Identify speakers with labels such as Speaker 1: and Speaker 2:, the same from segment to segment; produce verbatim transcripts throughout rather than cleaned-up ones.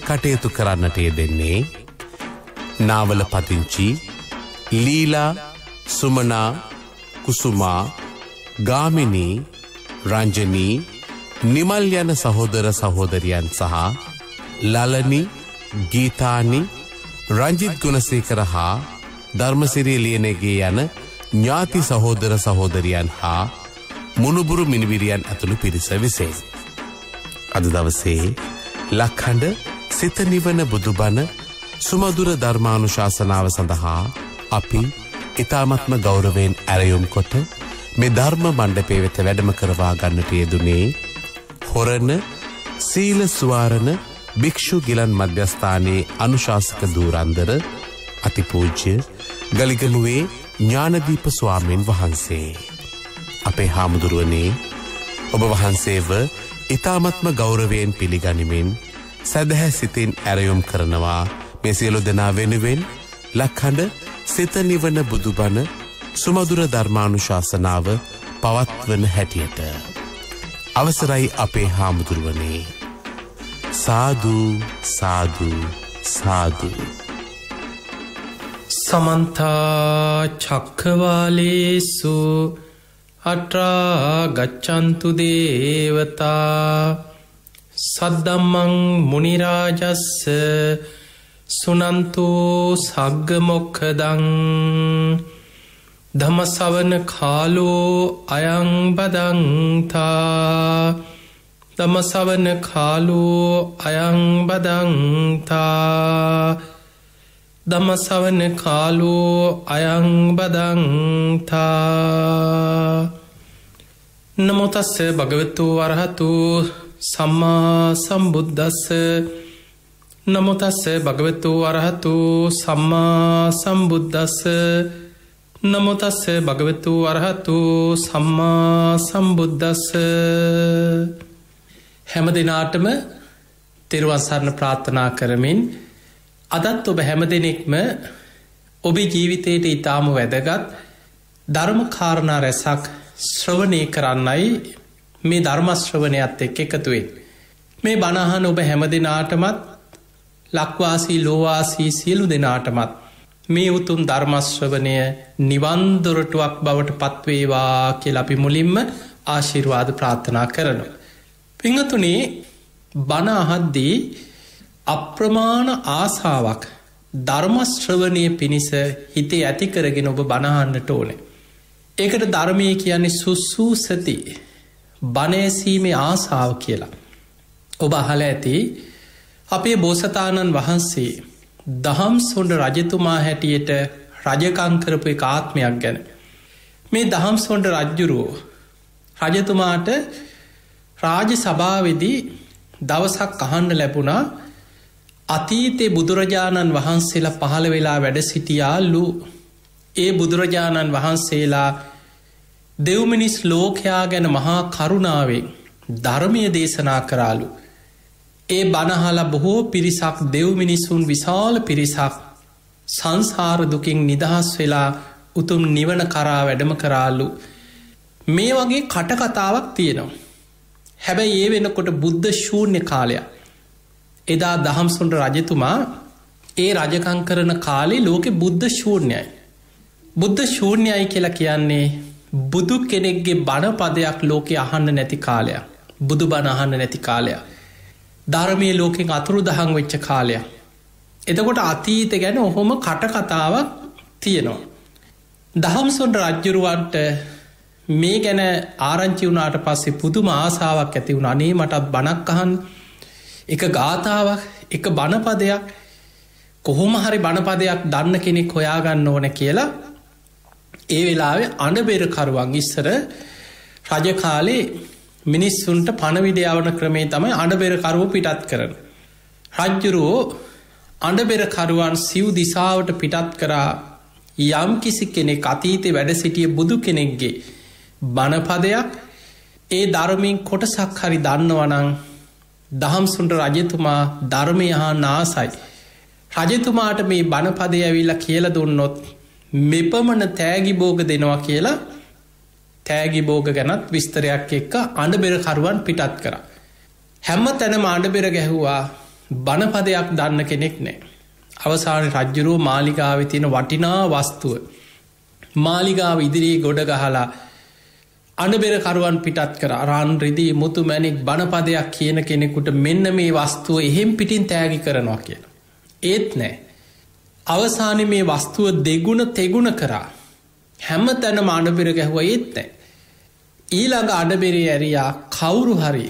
Speaker 1: කටයුතු කරන්නට යෙදෙන්නේ නාවල පදිංචි ලීලා, සුමනා, කුසුමා, ගාමිණී, රංජනී, නිමල් යන සහෝදර සහෝදරියන් සහ ලලනි, ගීතානි, රංජිත් ගුණසේකර හා ධර්මසිරි ලියනගේ යන ඥාති සහෝදර සහෝදරියන් හා මුණුබුරු මිනිබිරියන් ඇතුළු පිරිස විසේ. අද දවසේ ලක්හඬ සිත නිවන බුදුබණ සුමధుර ධර්මානුශාසනාව සඳහා අපි ඉතාමත්ම ගෞරවයෙන් ඇරයුම් කොට මේ ධර්ම මණ්ඩපයේ වෙත වැඩම කරවා ගන්නට යෙදුනේ හොරණ සීල සුවාරණ භික්ෂු ගිලන් මධ්‍යස්ථානයේ අනුශාසක ධූරන්දර අතිපූජ්‍ය ගලිගමුවේ ඥානදීප ස්වාමීන් වහන්සේ. අපේ හාමුදුරුවනේ, ඔබ වහන්සේව ඉතාමත්ම ගෞරවයෙන් පිළිගනිමින් සදහැ සිතින් ඇරයුම් කරනවා මේ සියලු දෙනා වෙනුවෙන් ලක්හඬ සිත නිවන බුදුබණ සුමధుර ධර්මානුශාසනාව පවත්වන හැටියට. අවසරයි අපේ හාමුදුරුවනේ. සාදු සාදු සාදු.
Speaker 2: සමන්තා චක්ඛවාලේසු අත්‍රා ගච්ඡන්තු දේවතා සද්දම්මං මුනි රාජස්ස සුනන්තෝ සග්ග මොක්ඛදං ධම්ම ශ්‍රවණ කාලෝ අයං බදන්තා ධම්ම ශ්‍රවණ කාලෝ අයං බදන්තා ධම්ම ශ්‍රවණ කාලෝ අයං බදන්තා. නමෝ තස්ස භගවතු වරහතු සම්මා සම්බුද්දස්ස. නමෝ තස්ස භගවතු වරහතු සම්මා සම්බුද්දස්ස. නමෝ තස්ස භගවතු වරහතු සම්මා සම්බුද්දස්ස. හැම දිනාටම තෙරුවන් සරණ ප්‍රාර්ථනා කරමින් අදත් ඔබ හැම දෙනෙක්ම ඔබේ ජීවිතයට ඉතාම වැදගත් ධර්ම කාරණා රැසක් ශ්‍රවණය කරන්නයි මේ ධර්ම ශ්‍රවණයත් එක්ක එකතු වෙන්නේ. මේ බණ අහන ඔබ හැම දෙනාටමත් ලක්වාසී ලෝවාසී සියලු දෙනාටමත් මේ උතුම් ධර්ම ශ්‍රවණය නිවන් දොරටුවක් බවට පත්වේවා කියලා අපි මුලින්ම ආශිර්වාද ප්‍රාර්ථනා කරනවා. පින්වතුනි, බණ අහද්දී අප්‍රමාණ ආසාවක් ධර්ම ශ්‍රවණය පිණිස හිතේ ඇති කරගෙන ඔබ බණ අහන්නට ඕනේ. ඒකට ධර්මයේ කියන්නේ සුසුසති, බණ ඇසීමේ ආසාව කියලා. ඔබ අහලා ඇති අපේ බෝසතාණන් වහන්සේ දහම්සොඬ රජතුමා හැටියට රජකම් කරපු එක ආත්මයක් ගැන. මේ දහම්සොඬ රජුරෝ රජතුමාට රාජ සභාවේදී දවසක් අහන්න ලැබුණා අතීතේ බුදුරජාණන් වහන්සේලා පහළ වෙලා වැඩ සිටියාලු. ඒ බුදුරජාණන් වහන්සේලා දෙව්මිනිස් ලෝකයා ගැන මහා කරුණාවෙන් ධර්මය දේශනා කරාලු. ඒ බණහලා බොහෝ පිරිසක් දෙව්මිනිසුන් විශාල පිරිසක් සංසාර දුකින් නිදහස් වෙලා උතුම් නිවන කරා වැඩම කරාලු. මේ වගේ කටකතාවක් තියෙනවා. හැබැයි ඒ වෙනකොට බුද්ධ ශූන්‍ය කාලයක්. එදා දහම්සොඬ රජතුමා ඒ රජකම් කරන කාලේ ලෝකෙ බුද්ධ ශූන්‍යයි. බුද්ධ ශූන්‍යයි කියලා කියන්නේ බුදු කෙනෙක්ගේ බණ පදයක් ලෝකෙ අහන්න නැති කාලයක්. බුදු බණ අහන්න නැති කාලයක්. ධර්මයේ ලෝකෙන් අතුරු දහන් වෙච්ච කාලයක්. එතකොට අතීත ගැන ඔහොම කටකතාවක් තියෙනවා. දහම්සොඬ රජ්ජුරුවන්ට මේ ගැන ආරංචි වුණාට පස්සේ පුදුම ආසාවක් ඇති වුණ. අනේ මටත් බණක් අහන්න, එක ගාථාවක්, එක බණපදයක්, කොහොම හරි බණපදයක් දන්න කෙනෙක් හොයාගන්න ඕන කියලා ඒ වෙලාවේ අඬබෙරකරුවන් ඉස්සර රජ කාලේ මිනිස්සුන්ට පණවිඩ යවන ක්‍රමේ තමයි අඬබෙරකරුව පිටත් කරන. රජ්ජුරුවෝ අඬබෙරකරුවන් සිව් දිසාවට පිටත් කරා යම් කිසි කෙනෙක් අතීතේ වැඩ සිටිය බුදු කෙනෙක්ගේ බණපදයක් ඒ ධර්මයෙන් කොටසක් හරි දන්නවනං දහම්සොඬ රජතුමා ධර්මය අහන්න ආසයි. රජතුමාට මේ බණපදය ඇවිල්ලා කියලා දුන්නොත් මෙපමණ තෑගි බෝග දෙනවා කියලා තෑගි බෝග ගැනත් විස්තරයක් එක්ක අඬබෙරකරුවන් පිටත් කරා. හැම තැනම අඬබෙර ගැහුවා බණපදයක් දන්න කෙනෙක් නෑ. අවසාන රජ්ජුරුව මාලිගාව තියෙන වටිනා වස්තුව මාලිගාව ඉදිරියේ ගොඩ ගහලා අනබෙරකරුවන් පිටත් කර රන් රිදී මුතු මැණික් බණපදයක් කියන කෙනෙකුට මෙන්න මේ වස්තුව එහෙම් පිටින් තෑගි කරනවා කියන. ඒත් නෑ. අවසාන මේ වස්තුව දෙගුණ තෙගුණ කරා හැම තැනම අනබෙර ගැහුව ඒත් නෑ. ඊළඟ අඩබෙරේ ඇරියා කවුරු හරි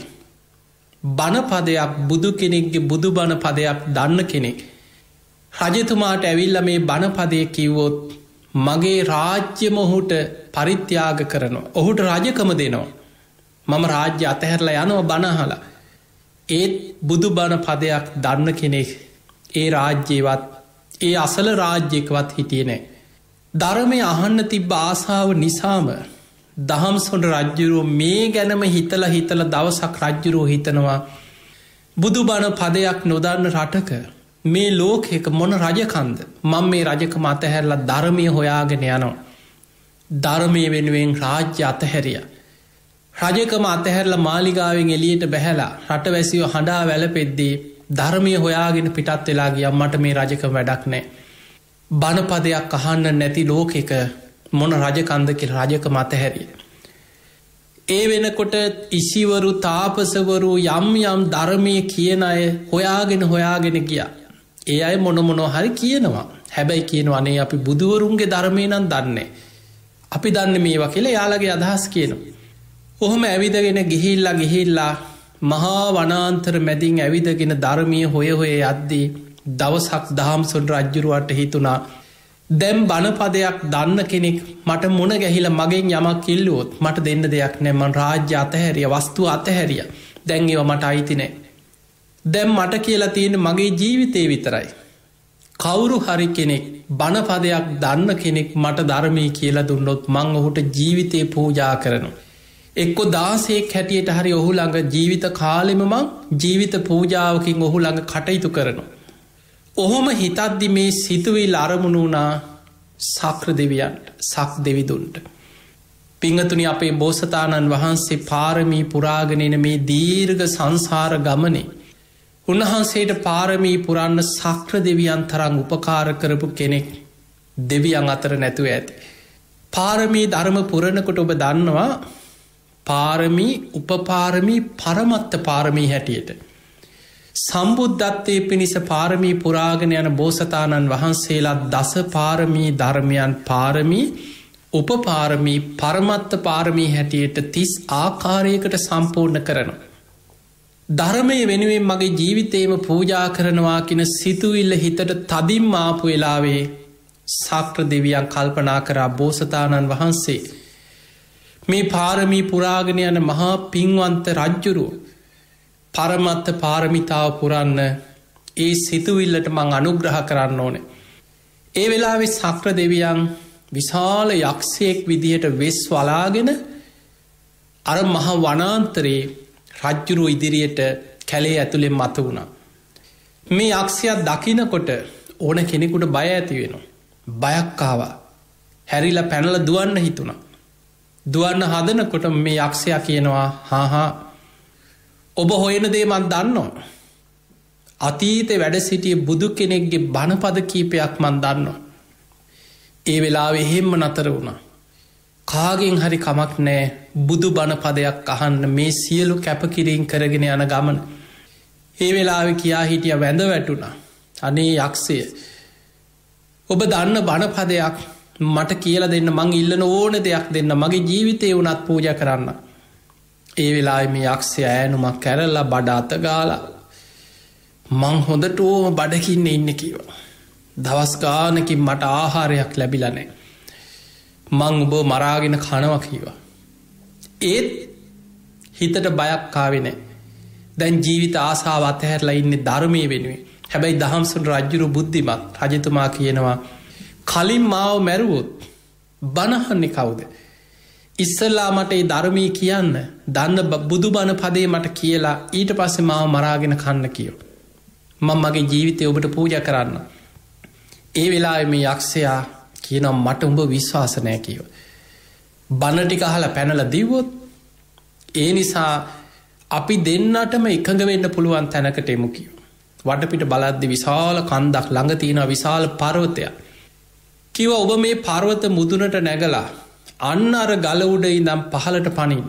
Speaker 2: බණපදයක් බුදු කෙනෙක්ගේ බුදු බණපදයක් දන්න කෙනෙක් රජතුමාට ඇවිල්ල මේ බණපදය කිව්වොත් මගේ රාජ්‍යම ඔහුට පරිත්‍යාග කරනවා. ඔහුට රජකම දෙනවා. මම රාජ්‍ය අතහැරලා යනව බණහලා. ඒත් බුදු බණ පදයක් දන්න කෙනෙක් ඒ රාජ්‍යවත් ඒ අසල රාජ්‍යකවත් හිටිය නෑ. ධර්මය අහන්න තිබ්බ ආසාාව නිසාම දහම්සොට රජ්ජුරුව මේ ගැනම හිතල හිතල දවසක් රජ්ජුරුව හිතනවා බුදු බණ පදයක් නොදන්න රටක මේ ලෝකෙක මොන රජකන්ද මං මේ රජක මතහැරලා ධර්මය හොයාගෙන යනවා. ධර්මය වෙනුවෙන් රාජ්‍ය අතහැරිය. රජකම අතහැරලා මාලිගාවෙන් එලියට බැහැලා රටවැසිව හඬා වැලපෙද්දී ධර්මය හොයාගෙන පිටත් වෙලා ගියම් මට මේ රජක වැඩක් නෑ. බණපදයක් අහන්න නැති ලෝකෙක මොන රජකන්ද කියල රජක මතහැරිය. ඒ වෙනකොට ඉසිවරු තාපසවරු යම් යම් ධර්මය කියන අය හොයාගෙන හොයාගෙන ගියා. ඒ අය මොන මොනෝ හරි කියනවා. හැබැයි කියනවනේ අපි බුදුවරුන්ගේ ධර්මය නම් දන්නේ. අපි දන්න මේවා කියලා යාලගේ අදහස් කියනවා. ඔහොම ඇවිදගෙන ගිහිල්ලා ගිහිල්ලා මහා වනාන්තර මැදින් ඇවිදගෙන ධර්මය හොය හොය යද්දී දවසක් දහම්සොට රජ්ජුරුවට හිතුනා දැම් බණපදයක් දන්න කෙනෙක් මට මොන ගැහිල මගෙන් යමක් කිල්ලුවොත් මට දෙන්න දෙයක් නෑමන් රාජ්‍ය අතහැරිය වස්තු අතහැරිය දැන්ගව මට අයිතිනෑ. දැම් මට කියලා තියෙන මගේ ජීවිතය විතරයි. කවුරු හරි කෙනෙක් බණපදයක් දන්න කෙනෙක් මට ධර්මය කියලා දුන්නොත් මං ඔහුට ජීවිතය පූජා කරනු. එක්කො දාසෙක් හැටියට හරි ඔහු ළඟ ජීවිත කාලෙම මං ජීවිත පූජාවකින් ඔහු ළඟ කටයුතු කරනවා. ඔහොම හිතද්දි මේ සිතුවිල් අරමුණු වුණා සක්‍ර දෙවියන්ට සක් දෙවිදුන්ට. පිංහතුනි අපේ බෝසතාණන් වහන්සේ පාරමී පුරාගෙනෙන මේ දීර්ඝ සංසාර ගමනේ. උන්වහන්සේට පාරමී පුරන්න සක්‍ර දෙවියන් තරං උපකාර කරපු කෙනෙක් දෙවියන් අතර නැතුව ඇති. පාරමී ධර්ම පුරණකොට ඔබ දන්නවා පාරමී උපපාරමී පරමත්ත පාරමී හැටියට. සම්බුද්ධත්වය පිණිස පාරමී පුරාගෙන යන බෝසතාණන් වහන්සේලා දස පාරමී ධර්මයන් පාරමී උපපාරමී පරමත්ත පාරමී හැටියට තිස් ආකාරයකට සම්පූර්ණ කරන. ධර්මය වෙනුවෙන් මගේ ජීවිතේම පූජා කරනවා කියෙන සිතුවිල්ල හිතට තදිම් ආපු වෙලාවේ සක්‍ර දෙවියන් කල්පනා කරා බෝසතාණන් වහන්සේ. මේ පාරමී පුරාගෙන යන මහා පින්වන්ත රජ්ජුරුව පරමත්ත පාරමිතාව පුරන්න ඒ සිතුවිල්ලට මං අනුග්‍රහ කරන්න ඕන. ඒ වෙලාවෙ සක්‍ර දෙවියන් විශාල යක්ෂයෙක් විදිහට වෙස් වලාගෙන අර මහ වනාන්තරයේ රජ්ජුරුව ඉදිරියට කැලේ ඇතුළෙන් මත වුණා. මේ යක්ෂයක් දකිනකොට ඕන කෙනෙකුට බය ඇති වෙනවා. බයක්කාවා හැරිලා පැනල දුවන්න හිතුණා. දුවන්න හදනකොට මේ යක්ෂයා කියනවා හාහා ඔබ හොයන දේ මන් දන්නවා. අතීත වැඩ සිටිය බුදු කෙනෙක්ගේ බණපද කීපයක් මන් දන්නවා. ඒ වෙලාවෙ එහෙම්ම නතර වුණා. කාගෙන් හරි කමක් නෑ බුදු බණපදයක් අහන්න මේ සියලු කැපකිරීම් කරගෙන යන ගමන. ඒ වෙලාවෙ කියා හිටිය වැඳ වැටුණා. අනේ යක්ෂය ඔබ දන්න බණපදයක් මට කියල දෙන්න මං ඉල්ලන ඕන දෙයක් දෙන්න මගේ ජීවිතය වනත් පූජ කරන්න. ඒ වෙලා මේ යක්ෂය ෑනුමක් කැරල්ලා බඩ අතගාලා මං හොඳට ඕම බඩකින්න ඉන්න කිව. දවස් ගානකින් මට ආහාරයක් ලැබිලනෑ. මං උබෝ මරාගෙන කනව කීවා. ඒත් හිතට බයක් කාවෙනෑ. දැන් ජීවිත ආසාාව අතහැරලා ඉන්න ධර්මය වෙනුවේ. හැබැයි දහම්සුන් රජ්ජුරු බුද්ධිමත් රජතුමා කියනවා කලින් මාව මැරුවොත් බණහන්නේ කවුද. ඉස්සල්ලා මට ඒ ධර්මී කියන්න දන්න බුදු බණ පදේ මට කියලා ඊට පස්සෙ මාව මරාගෙන කන්න කියෝ. මං මගේ ජීවිතය ඔබට පූජ කරන්න. ඒ වෙලා මේ යක්ෂයා කියනම් මට උඹ විශ්වාසනය කියව. බණටික අහලා පැනල දිව්වොත් ඒ නිසා අපි දෙන්නටම එකඟ වෙන්න පුළුවන් තැනකට එමු කියව. වටපිට බලද්දි විශාල කන්දක් ළඟ තියෙන විශාල පර්වතයක්. කිව්ව ඔබ මේ පර්වත මුදුනට නැගලා අන්න අර ගල උඩ ඉඳන් පහළට පනින්න.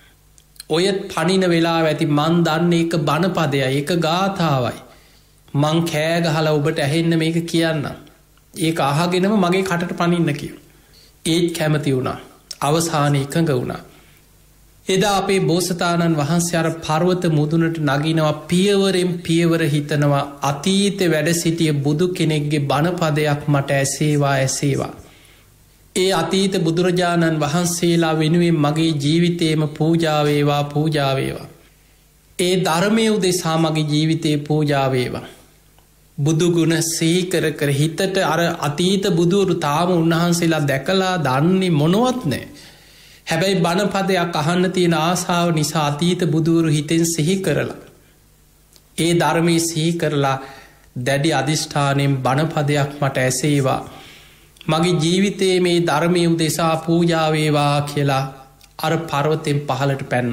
Speaker 2: ඔය පනින වෙලාව ඇති මන් දන්නේ එක බණපදයයි, ඒක ගාථාවයි. මං කෑ ගහලා ඔබට ඇහෙන්න මේක කියන්න. ඒක අහගෙනම මගේ කටට පනින්න කිව්වා. ඒත් කැමති වුණා. අවසානයේ එකඟ වුණා. එදා අපේ බෝසතාණන් වහන්සේ අර පර්වත මුදුනට නගිනවා, පියවරෙන් පියවර හිතනවා අතීතේ වැඩ සිටිය බුදු කෙනෙක්ගේ බණපදයක් මට ඇසේවා ඇසේවා. ඒ අතීත බුදුරජාණන් වහන්සේලා වෙනුවෙන් මගේ ජීවිතේම පූජා වේවා පූජා වේවා. ඒ ධර්මය උදෙසා මගේ ජීවිතේ පූජා වේවා. බුදුගුණ සීකර කර හිතට අර අතීත බුදුවරු තාම උන්වහන්සේලා දැකලා දන්නේ මොනවත් නෑ. හැබැයි බණපදයක් අහන්න තියෙන ආසාව නිසා අතීත බුදුවරු හිතෙන් සිහි කරලා ඒ ධර්මයේ සිහි කරලා දැඩි අධිෂ්ඨානයෙන් බණපදයක් මට ඇසේවා, මගේ ජීවිතයේ මේ ධර්මය උදෙසා පූජා වේවා කියලා අර පර්වතෙන් පහළට පැන්න.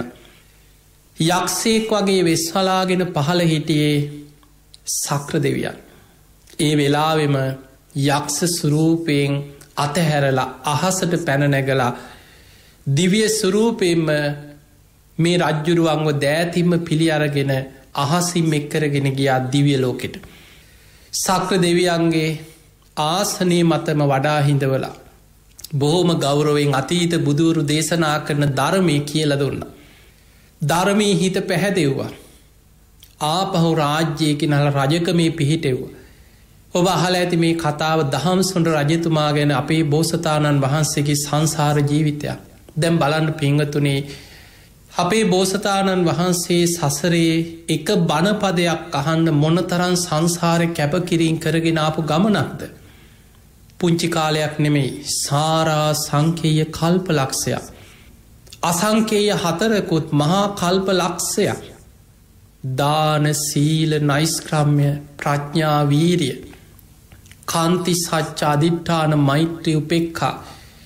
Speaker 2: යක්ෂයෙක් වගේ වෙස්වලාගෙන පහළ හිටියේ සක්‍ර දෙවියන්. ඒ වෙලාවෙම යක්ෂ ස්වරූපයෙන් අතහැරලා අහසට පැන නැගලා දිව්‍ය ස්වරූපයෙන්ම මේ රජ්ජුරුවන්ව දෑතින්ම පිළි අරගෙන අහසින් එක්කරගෙන ගියා දිව්‍ය ලෝකෙට. සක්‍ර දෙවියන්ගේ ආසනයේ මතම වඩා හිඳවලා බොහොම ගෞරවයෙන් අතීත බුදුවරු දේශනා කරන ධර්මය කියලා දුන්නා. ධර්මයේ හිත පැහැදෙව්වා. ආපහු රාජ්‍යයකින් අහල රජකමේ පිහිටෙව්වා. ඔබ අහල ඇති මේ කතාව දහම්සොඬ රජතුමා ගැන අපේ බෝසතාණන් වහන්සේගේ සංසාර ජීවිතයක්. දැන් බලන්න පිංගතුනේ, අපේ බෝසතාණන් වහන්සේ සසරේ එක බණපදයක් අහන්න මොනතරම් සංසාරේ කැපකිරීම කරගෙන ආපු ගමනක්ද. පුංචි කාලයක් නෙමෙයි, සාරා සංකේය කල්ප ලක්ෂයක්, අසංකේය හතරකුත් මහා කල්ප ලක්ෂයක්. දාන සීල නෛෂ්ක්‍රම්‍ය ප්‍රඥා වීරිය කාන්ති සච්ච අදිට්ඨාන මෛත්‍රී උපේක්ඛා,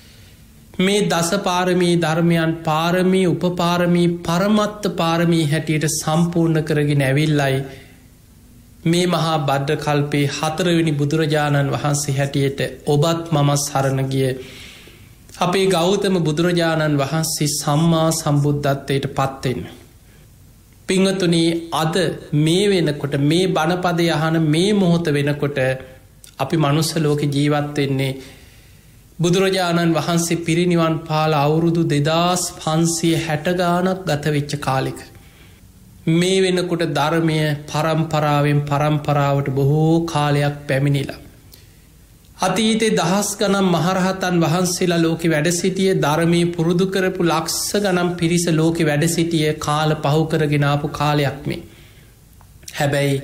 Speaker 2: මේ දස පාරමී ධර්මයන් පාරමී උපපාරමී පරමත්ත පාරමී හැටියට සම්පූර්ණ කරගෙන ඇවිල්ලයි මේ මහා බද්ද කල්පේ හතරවෙනි බුදුරජාණන් වහන්සේ හැටියට ඔබත් මම සරණ ගිය අපේ ගෞතම බුදුරජාණන් වහන්සේ සම්මා සම්බුද්ධත්වයට පත්වෙන්න. පිංහතුනී, අද මේ වෙනකොට මේ බණපදය අහන මේ මොහොත වෙනකොට අපි මනුස්ස ලෝක ජීවත් වෙන්නේ බුදුරජාණන් වහන්සේ පිරිනිවන් පාල අවුරුදු දෙදාස් පන්සිය හැට ගානක් ගතවෙච්ච කාලෙක. මේ වෙනකොට ධර්මය පරම්පරාවෙන් පරම්පරාවට බොහෝ කාලයක් පැමිණිලා. අතීතේ දහස් ගනම් මහරහතන් වහන්සේලා ලෝකෙ වැඩ සිටිය, ධර්මය පුරුදු කරපු ලක්ෂ ගනම් පිරිස ලෝකෙ වැඩ සිටිය කාල පහු කරගෙනාපු කාලයක් මේ. හැබැයි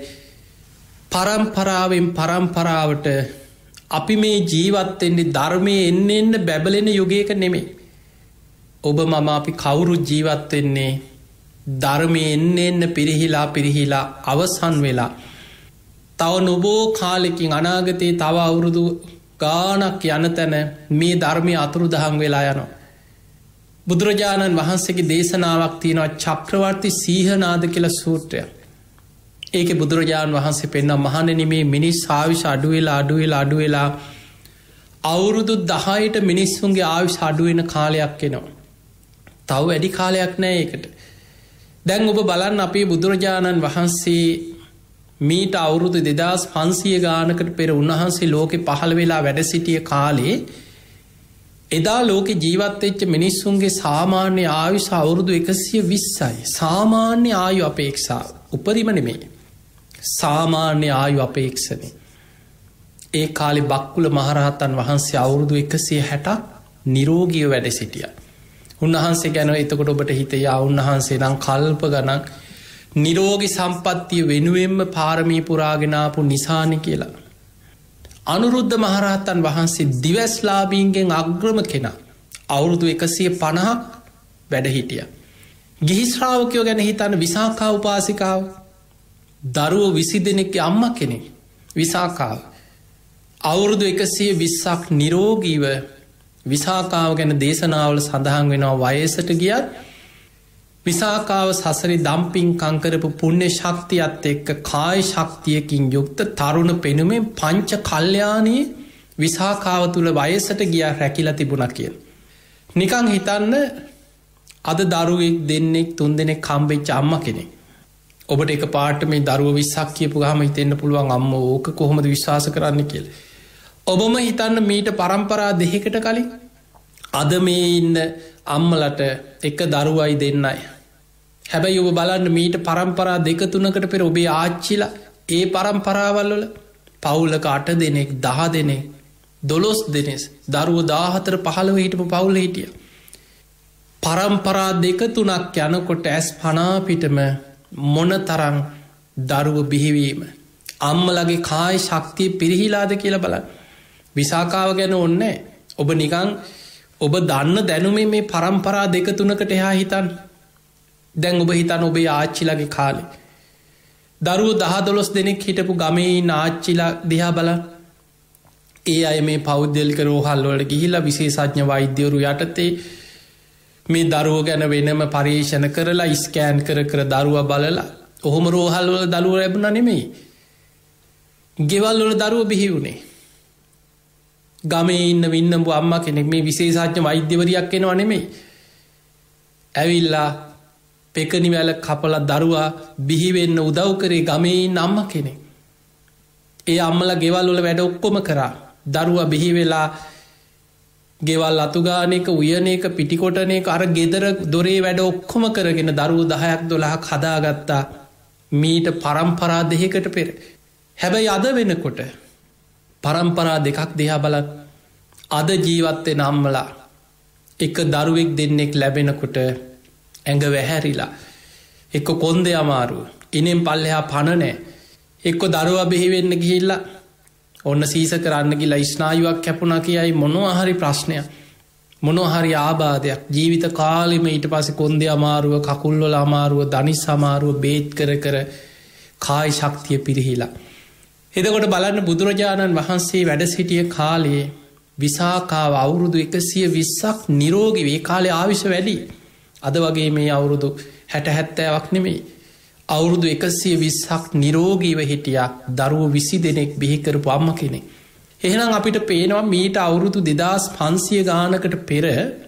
Speaker 2: පරම්පරාවෙන් පරම්පරාවට අපි මේ ජීවත්වෙන්නේ ධර්මය එන්න එන්න බැබලෙන යුගයක නෙමේ. ඔබ මම අපි කවුරු ජීවත්වෙන්නේ ධර්මය එන්න එන්න පිරිහිලා පිරිහිලා අවසන් වෙලා. තව නොබෝ කාලෙකින් අනාගතයේ තව අවුරුදු ගානක් යන තැන මේ ධර්මය අතුරු දහන් වෙලා යනවා. බුදුරජාණන් වහන්සේගේ දේශනාවක් තියෙනවා, චක්‍රවර්ති සීහනාද කියලා සූත්‍රයක්. ඒක බුදුරජාණන් වහන්සේ පෙන්නා, මහණෙනි මේ මිනිස් ආයුෂ අඩුවෙලා අඩුවෙලා අඩුවෙලා අවුරුදු දහයට මිනිස්සුන්ගේ ආයුෂ අඩුවෙන කාලයක් එනවා. තව වැඩි කාලයක් නෑ ඒකට. දැන් ඔබ බලන්න, අපේ බුදුරජාණන් වහන්සේ මීට අවුරුදු දෙදාස් පන්සිය ගානකට පෙර උන්වහන්සේ ලෝකෙ පහළ වෙලා වැඩ සිටිය කාලේ එදා ලෝකෙ ජීවත්වෙච්ච මිනිස්සුන්ගේ සාමාන්‍ය ආයුෂ අවුරුදු එකසිය විස්සයි. සාමාන්‍ය ආයු අපේක්ෂාව, උපරිම නෙමෙයි, සාමාන්‍ය ආයු අපේක්ෂණය. ඒ කාලෙ බක්කුල මහරහතන් වහන්සේ අවුරුදු එකසිය හැටක් නිරෝගීව වැඩ සිටිය. උන්වහන්සේ ගැන එතකොට ඔබට හිතයා උන්වහන්සේ නම් කල්ප ගණක් නිරෝගි සම්පත්තිය වෙනුවෙන්ම පාරමී පුරාගෙනාපු නිසානි කියලා. අනුරුද්ධ මහරහතන් වහන්සේ දිවස්ලාබීන්ගෙන් අග්‍රම කෙනා අවුරුදු එකසිය පණහක් වැඩ හිටිය. ගිහිශ්‍රාවකයෝ ගැන හිතන්න, විසාකා උපාසිකාව, දරුවෝ විසි දෙනෙක්ගේ අම්ම කෙනෙ විසාකාව අවුරුදු එකසිය විස්සක් නිරෝගීව විසාකාව ගැන දේශනාවල සඳහන් වෙනවා. වයසට ගියත් විසාකාව සසරි දම්පින් කංකරපු පුුණ්‍ය ශක්තියත් එක්ක කාය ශක්තියකින් යුක්ත තරුණ පෙනුමෙන් පංච කල්්‍යයානයේ විසාකාව තුළ වයසට ගියා රැකිලා තිබුණ කියල. නිකං හිතන්න අද දරුවෙක් දෙන්නෙක් තුන් දෙනෙක් කම්බෙච්ච අම්ම කෙනෙක්. ඔබට එක පාට මේ දරුව විස්සක් කියපු ගහම හිතෙන්න්න පුළුවන් අම්ම ඕක කොහොමද විශ්වාස කරන්න කියල. ඔබම හිතන්න මීට පරම්පරා දෙහෙකට කලින් අද මේ ඉන්න අම්මලට එක දරුවයි දෙන්නයි. හැබැයි ඔබ බලන්න මීට පරම්පරා දෙක තුනකට පෙර ඔබේ ආච්චිලා ඒ පරම්පරාවල්වල පවුලක අට දෙනෙක් දහ දෙනෙක් දොළොස් දෙනෙස් දරුව දාහතර පහළව හිටපු පවුල හිටිය. පරම්පරා දෙක තුනක් යනකොට ඇස් පනාපිටම මොන තරං දරුව බිහිවීම අම්මලගේ කාය ශක්තිය පිරිහිලාද කියල බල විසාකාව ගැන ඔන්න ඔබ නිකං ඔබ දන්න දැනුමේ මේ පරම්පරා දෙක තුනකට එහා හිතන් දැන් ඔබ හිතන් ඔබේ ආච්චිලගේ කාලේ දරුව දහදොළොස් දෙනෙක් හිටපු ගමේ නාච්චිලා දිහා බල ඒ අය මේ පෞද්ගලික රෝහල්වලට ගිහිලා විශේෂඥ වෛද්‍යවරු යටතේ මේ දරුව ගැන වෙනම පරීක්ෂණ කරලා ඉස්කෑන් කර කර දරුව බලලා ඔහොම රෝහල්වල දළුව ලැබුණ නෙමෙයි ගෙවල්වල දරුව බිහි වුණේ ගමේ ඉන්න වින්නඹු අම්ම කෙනෙක් මේ විශේෂඥ වෛද්‍යවරයක් එනවා නෙමෙයි ඇවිල්ලා පෙකනි වැල කපල දරුවා බිහිවෙන්න උදව් කරේ ගමේ ඉන්න අම්ම කෙනෙක් ඒ අම්මල ගෙවල්වල වැඩ ඔක්කොම කරා දරුවා බිහි වෙලා ගෙවල් අතුගානක උයනක පිටිකොටනක අර ගෙදර දොරේ වැඩ ඔක්කොම කරගෙන දරුව දහයක් දොළහක් හදාගත්තා මීට පරම්පරා දෙහෙකට පෙර හැබැයි අද වෙනකොට පරම්පරා දෙකක් දෙහා බලත් අද ජීවත්වෙන අම්මලා එක දරුවෙක් දෙන්නෙක් ලැබෙනකොට ඇඟ වැහැරිලා එක්ක කොන්ද අමාරුව ඉනෙන් පල්ලෙහා පණනෑ එක්කො දරුවා බෙහිවෙන්න ගිහිල්ලා ඔන්න සීස කරන්න ගිලා ස්නායුවක් කැපුණ කියයි මොනොහරි ප්‍රශ්නය මොනොහරි ආබාධයක් ජීවිත කාලෙම ඊට පස කොන්දේ අමාරුව කකුල්වල අමාරුව දනි සමාරුව බේත් කර කර කායි ශක්තිය පිරිහිලා. එදකොට බලන්න බුදුරජාණන් වහන්සේ වැඩ සිටිය කාලයේ විසාකාව අවුරුදු එකසිය විස්සක් නිරෝගි වේ කාලේ ආවිශ වැඩි අද වගේ මේ අවුරුදු හැට හැත්තෑවක් නෙමෙයි අවුරුදු එකසිය විස්සක් නිරෝගීව හිටියා දරුව විසි දෙනෙක් බිහිකරපු අම්ම කෙනෙ. එහෙනම් අපිට පේනවා මීට අවුරුදු දෙදස් පන්සිය ගානකට පෙර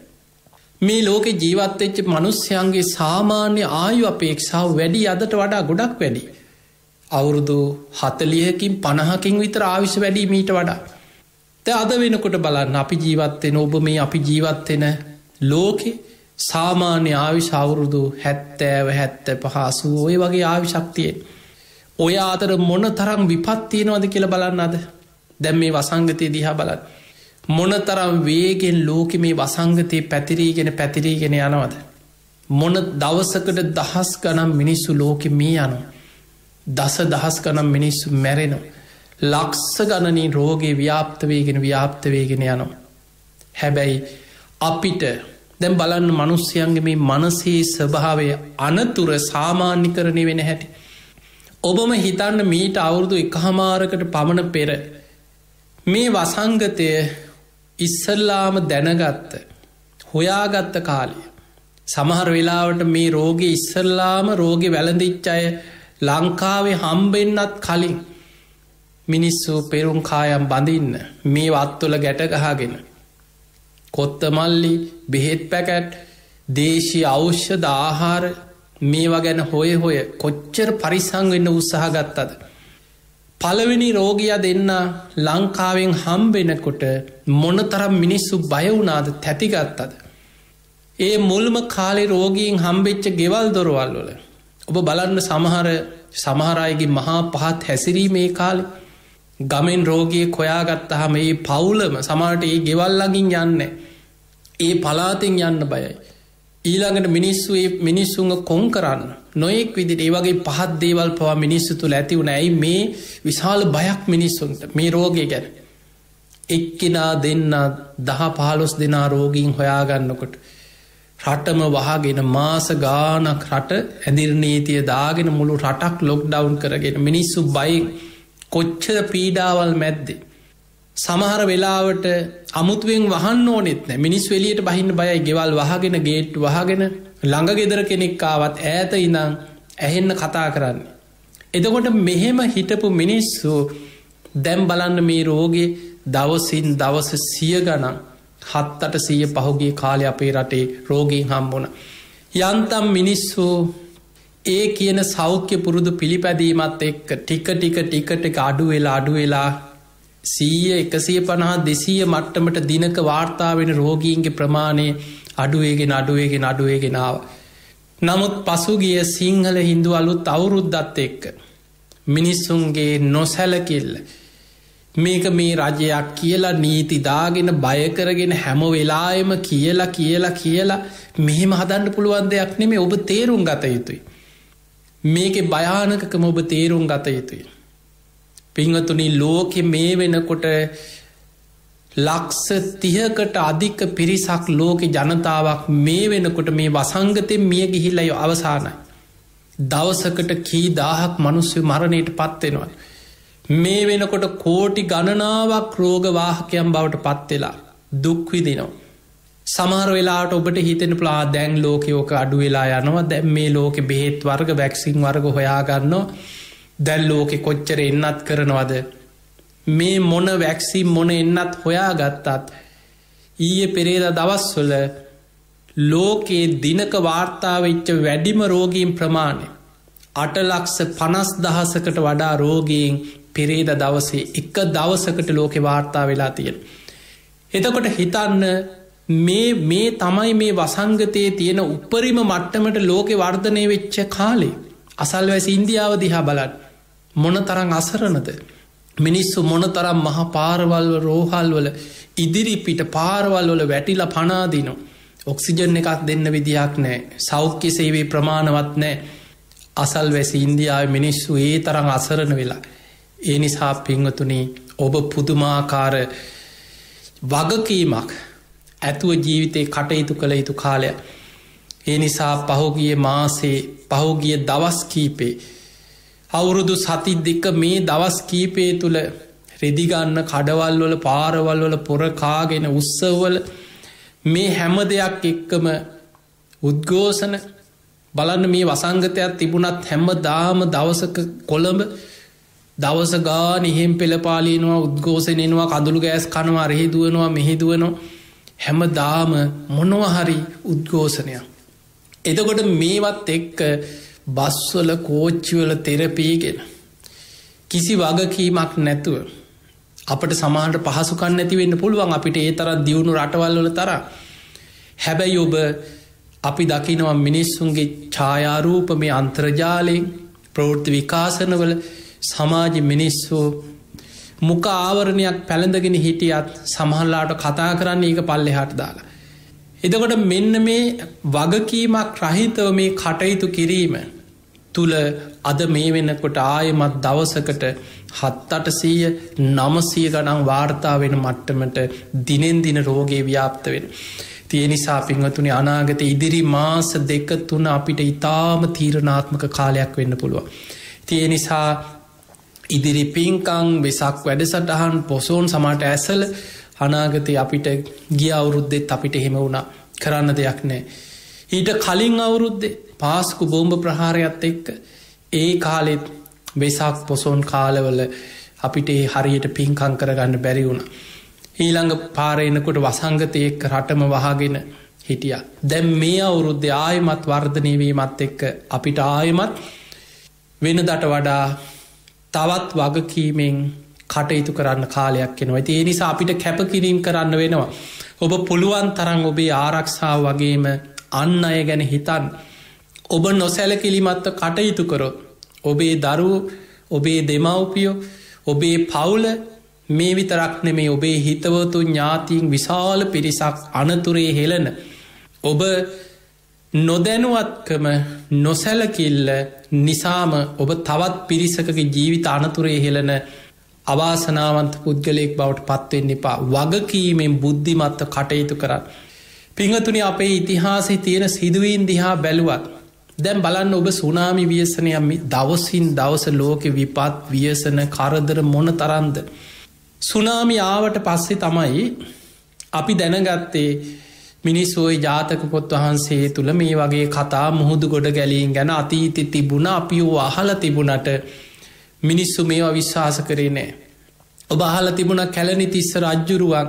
Speaker 2: මේ ලෝකෙ ජීවත්වෙච්ච මනුස්්‍යයන්ගේ සාමාන්‍ය ආයු අපේක්ෂාව වැඩි අදට වඩා ගොඩක් වැඩි. අවුරුදු හතලියකින් පණහකින් විතර ආවිශ වැඩි මීට වඩා. ත අද වෙනකොට බලන්න අපි ජීවත්වෙන ඔබ මේ අපි ජීවත්වෙන ලෝකෙ සාමාන්‍ය ආවිශ අවුරුදු හැත්තෑව හැත්ත පහසු ඔය වගේ ආවිශක්තියෙන් ඔය අතර මොන තරම් විපත්තියනවද කියල බලන්න අද දැම් මේ වසංගතය දිහා බලන්න මොන තරම් වේගෙන් ලෝක මේ වසංගතය පැතිරීගෙන පැතිරීගෙන යනවද මොන දවසකට දහස් ගනම් මිනිස්සු ලෝක මේ යනු දස දහස් ගනම් මිනිස්සු මැරෙනු ලක්ස ගණනින් රෝගේ ව්‍යාප්තවේගෙන ව්‍යාප්තවේගෙන යනවා හැබැයි අපිට දැම් බලන්න මනුස්්‍යයන්ගේ මේ මනසේ ස්වභාවය අනතුර සාමාන්‍ය කරණය වෙන හැටි. ඔබම හිතන්න මීට අවුරුදු එක හමාරකට පමණ පෙර මේ වසංගතය ඉස්සල්ලාම දැනගත්ත හොයාගත්ත කාලය. සමහර වෙලාවට මේ රෝගය ඉස්සල්ලාම රෝග වැළඳිච්චය ලංකාවේ හම්බෙන්න්නත් කලින් මිනිස්සු පෙරුම් කායම් බඳින්න මේ වත්තුල ගැටගහගෙන. කොත්තමල්ලි බෙහෙත් පැකැට් දේශී අවශ්‍යද ආහාර මේවා ගැන හොය හොය කොච්චර පරිසං වෙන්න උත්සාහ ගත්තද. පළවෙනි රෝගිය දෙන්න ලංකාවෙන් හම්බෙනකොට මොනතරම් මිනිස්සු බයවුනාද තැතිගත්තද. ඒ මුල්ම කාලේ රෝගීන් හම්බෙච්ච ගෙවල් දොරවල්වල. ඔබ බලන්න සමහර සමහරයගේ මහා පහත් හැසිරීමේ කාලෙ ගමෙන් රෝගිය කොයාගත්තහම ඒ පවුලම සමාට ඒ ගෙවල්ලගින් යන්න ඒ පලාතෙන් යන්න බයයි. ඊළඟට මිනිස්සු ඒ මිනිස්සුන්ග කොන් කරන්න නොයෙක් විදිට ඒ වගේ පහත් දේවල් පවා මිනිස්සු තුළ ඇති වුණ ඇයි මේ විශාල බයක් මිනිස්සුන්ට මේ රෝගය ගැන. එක්කෙනා දෙන්න දහ පහලොස් දෙනා රෝගීන් හොයාගන්නකොට. රටම වහගෙන මාස ගානක් රට ඇදිරනීතිය දාගෙන මුළු රටක් ලොක් ඩවුන් කරගෙන මිනිස්සු බයි කොච්චර පීඩාවල් මැද්දේ. සමහර වෙලාවට අමුතුවෙන් වහන්න ඕනෙත් නෑ මිනිස් වෙලියට බහින්න බයයි ගෙවල් වහගෙන ගේට් වහගෙන ළඟ ගෙදර කෙනෙක් ආවත් ඈත ඉඳන් ඇහෙන්න කතා කරන්නේ. එතකොට මෙහෙම හිටපු මිනිස්සු දැන් බලන්න මේ රෝගේ දවසින් දවස සිය ගණන් හත් අට සිය පහුගිය කාලේ අපේ රටේ රෝගීන් හම්බුණා. යන්තම් මිනිස්සු ඒ කියන සෞඛ්‍ය පුරුදු පිළිපැදීමත් එක්ක ටික ටික ටික ටික අඩු වෙලා අඩු වෙලා සීය එකසිය පනහ දෙසීය මට්ටමට දිනක වාර්තා වෙන රෝගීන්ගේ ප්‍රමාණය අඩුවේගෙන අඩුවේගෙන අඩුවේගෙන ආවා. නමුත් පසුගිය සිංහල හින්දු අලුත් අවුරුද්දත් එක්ක මිනිස්සුන්ගේ නොසැලකිල්ල මේක මේ රජයක් කියලා නීති දාගෙන බය කරගෙන හැම වෙලාවෙම කියලා කියලා කියලා මෙහෙම හදන්න පුළුවන් දෙයක් නෙමෙයි. ඔබ තේරුම් ගත යුතුයි. මේකේ භයානකකම ඔබ තේරුම් ගත යුතුයි. පින්වතුනි, ලෝකෙ මේ වෙනකොට ලක්ෂ තිහකට අධික පිරිසක් ලෝකෙ ජනතාවක් මේ වෙනකොට මේ වසංගතෙන් මිය ගිහිල්ලා අවසානයි. දවසකට කී දාහක් මිනිස්සු මරණයට පත් වෙනවා. මේ වෙනකොට කෝටි ගණනාවක් රෝගවාහකයන් බවට පත් වෙලා දුක් විඳිනවා. සමහර වෙලාවට ඔබට හිතෙන ප්ලා දැන් ලෝකෙ ඕක අඩු වෙලා යනවා. දැන් මේ ලෝකෙ බෙහෙත් වර්ග වැක්සින් වර්ග හොයාගන්නවා. දැන් ලෝකෙ කොච්චර එන්නත් කරනවද? මේ මොන වැක්සින් මොන එන්නත් හොයා ගත්තත් ඊයේ පෙරේදා දවස්වල ලෝකයේ දිනක වාර්තා වෙච්ච වැඩිම රෝගීන් ප්‍රමාණය අට ලක්ෂ පනස් දහසකට වඩා රෝගීන් පෙරේදා දවසේ එක දවසකට ලෝකෙ වාර්තා වෙලා තියෙන. එතකොට හිතන්න මේ මේ තමයි මේ වසංගතයේ තියෙන උපරිම මට්ටමට ලෝකෙ වර්ධනය වෙච්ච කාලේ. අසල්වැසි ඉන්දියාව දිහා බලන්න මොන තරම් අසරණද? මිනිස්සු මොන තරම් මහ පාරවල් රෝහල් වල ඉදිරි පිට පාරවල් වල වැටිලා පනාදිනවා. ඔක්සිජන් එකක් දෙන්න විදියක් නැහැ. සෞඛ්‍ය සේවයේ ප්‍රමාණවත් නැහැ. අසල්වැසි ඉන්දියාවේ මිනිස්සු ඒ තරම් අසරණ වෙලා. ඒ නිසා පින්වතුනි, ඔබ පුදුමාකාර වගකීමක් ඇතුව ජීවිතේ කටයුතු කළ යුතු කාලයක්. ඒ නිසා පහුගිය මාසේ පහුගිය දවස් කීපේ අවුරුදු සති දෙක මේ දවස් කීපේ තුළ රෙදිගන්න කඩවල් වල පාරවල් වල පොර කාගෙන උත්සවවල මේ හැම දෙයක් එක්කම උද්ඝෝෂණ බලන්න. මේ වසංගතයක් තිබුණත් හැම දාම දවසක කොළඹ දවස ගාන එහෙම් පෙළපාලිනවා, උද්ඝෝෂණයනවා, කඳුළු ගෑස් කනවා, රෙහිදුවනවා, මෙහිදුවනවා, හැම දාම මොනවහරි උද්ඝෝෂණයක්. එතකොට මේවත් එක්ක බස්වල කෝච්චිවල තෙරපීගෙන කිසි වගකීමක් නැතුව අපට සමාන්ට පහසුකන් නැතිවෙන්න පුළුවන් අපිට ඒ තරත් දියුණු රටවල්වල තර. හැබැයි ඔබ අපි දකිනවා මිනිස්සුන්ගේ ඡායාරූප මේ අන්තර්ජාලයෙන් ප්‍රවෘත්ති විකාශනවල සමාජ මිනිස්සු මුඛ ආවරණයක් පැළඳගෙන හිටියත් සමහරලාට කතා කරන්නේ ඒක පල්ලෙහාට දාලා. එතකොට මෙන්න මේ වගකීමක් රහිතව මේ කටයුතු කිරීම තුළ අද මේ වෙනකොට ආයමත් දවසකට හත් අටසීය නමසීය ගණන් වාර්තා වෙන මට්ටමට දිනෙන් දින රෝගේ ව්‍යාප්ත වෙන. තිය නිසා පින්වතුනි, අනාගත ඉදිරි මාස දෙක තුන අපිට ඉතාම තීරණාත්මක කාලයක් වෙන්න පුළුවන්. තිය නිසා ඉදිරි පින්කං වෙසක් වැඩසටහන් පොසෝන් සමට ඇසල අනාගතය අපිට ගිය අවුරුද්දෙත් අපිට එහෙම වුණා කරන්න දෙයක් නෑ. ඊට කලින් අවුරුද්දේ පාස්කු බෝම්බ ප්‍රහාරයත් එක්ක ඒ කාලෙත් වෙසක් පොසෝන් කාලවල අපිට හරියට පින්කං කරගන්න බැරි වුණ. ඊළඟ පාරයනකොට වසංගතයෙක් රටම වහගෙන හිටිය. දැම් මේ අවුරුද්ධ ආයමත් වර්ධනයවීමත් එක්ක අපිට ආයමත් වෙන දට වඩා තවත් වගකීමෙන් කටයුතු කරන්න කාලයක් එනවා. ඒ නිසා අපිට කැපකිරීම් කරන්න වෙනවා. ඔබ පුළුවන් තරම් ඔබේ ආරක්ෂාව වගේම අන්න අය ගැන හිතන් ඔබ නොසැලකිලිමත්ව කටයුතු කරොත් ඔබේ දරුවෝ, ඔබේ දෙමව්පියෝ, ඔබේ පවුල මේ විතරක් නෙමේ ඔබේ හිතවතු ඥාතීන් විශාල පිරිසක් අනතුරේ හෙළන ඔබ නොදැනුවත්කම නොසැලකිල්ල නිසාම ඔබ තවත් පිරිසකගේ ජීවිත අනතුරේ හෙළන අවාසනාවන්ත පුද්ගලයෙක් බවට පත්වෙන්න එපා. වගකීමෙන් බුද්ධිමත්ව කටයුතු කරන්න. පිංහතුනි, අපේ ඉතිහාසයේ තියෙන සිදුවීන් දිහා බැලුවත් දැන් බලන්න ඔබ සුනාමි ව්‍යසනයම් දවසින් දවස ලෝකෙ විපත් ව්‍යසන කරදර මොන තරන්ද. සුනාමි ආවට පස්සේ තමයි අපි දැනගත්තේ මිනිස්සු ওই ජාතක පොත් වහන්සේ තුල මේ වගේ කතා මුහුදු ගොඩ ගැලීම් ගැන අතීතෙ තිබුණ අපි ඕව අහලා තිබුණට මිනිස්සු මේවා විශ්වාස කරේ නැහැ. ඔබ අහලා තිබුණා කැලණිතිස්ස රජුරුවක්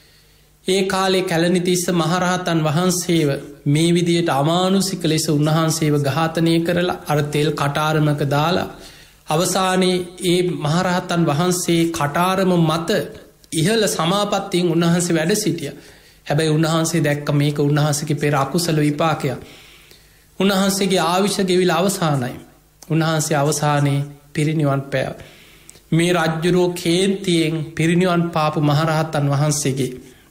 Speaker 2: ඒ කාලේ කැලණිතිස්ස මහරහතන් වහන්සේව මේ විදියට අමානුෂික ලෙස උන්වහන්සේව ඝාතනය කරලා අර තෙල් කටාරමක දාලා අවසානයේ ඒ මහරහතන් වහන්සේ කටාරම මත ඉහළ සමාපත්තියෙන් උන්වහන්සේ වැඩ සිටියා. හැබැයි උන්වහන්සේ දැක්ක මේක උන්වහන්සේගේ පෙර අකුසල විපාකයක්. උන්වහන්සේගේ ආයුෂ ගෙවිලා අවසానයි. උන්වහන්සේ අවසානයේ පිරිනිවන් පෑවා. මේ රජ්ජුරුව කේන්තියෙන් පිරිනිවන් පාපු මහරහතන් වහන්සේගේ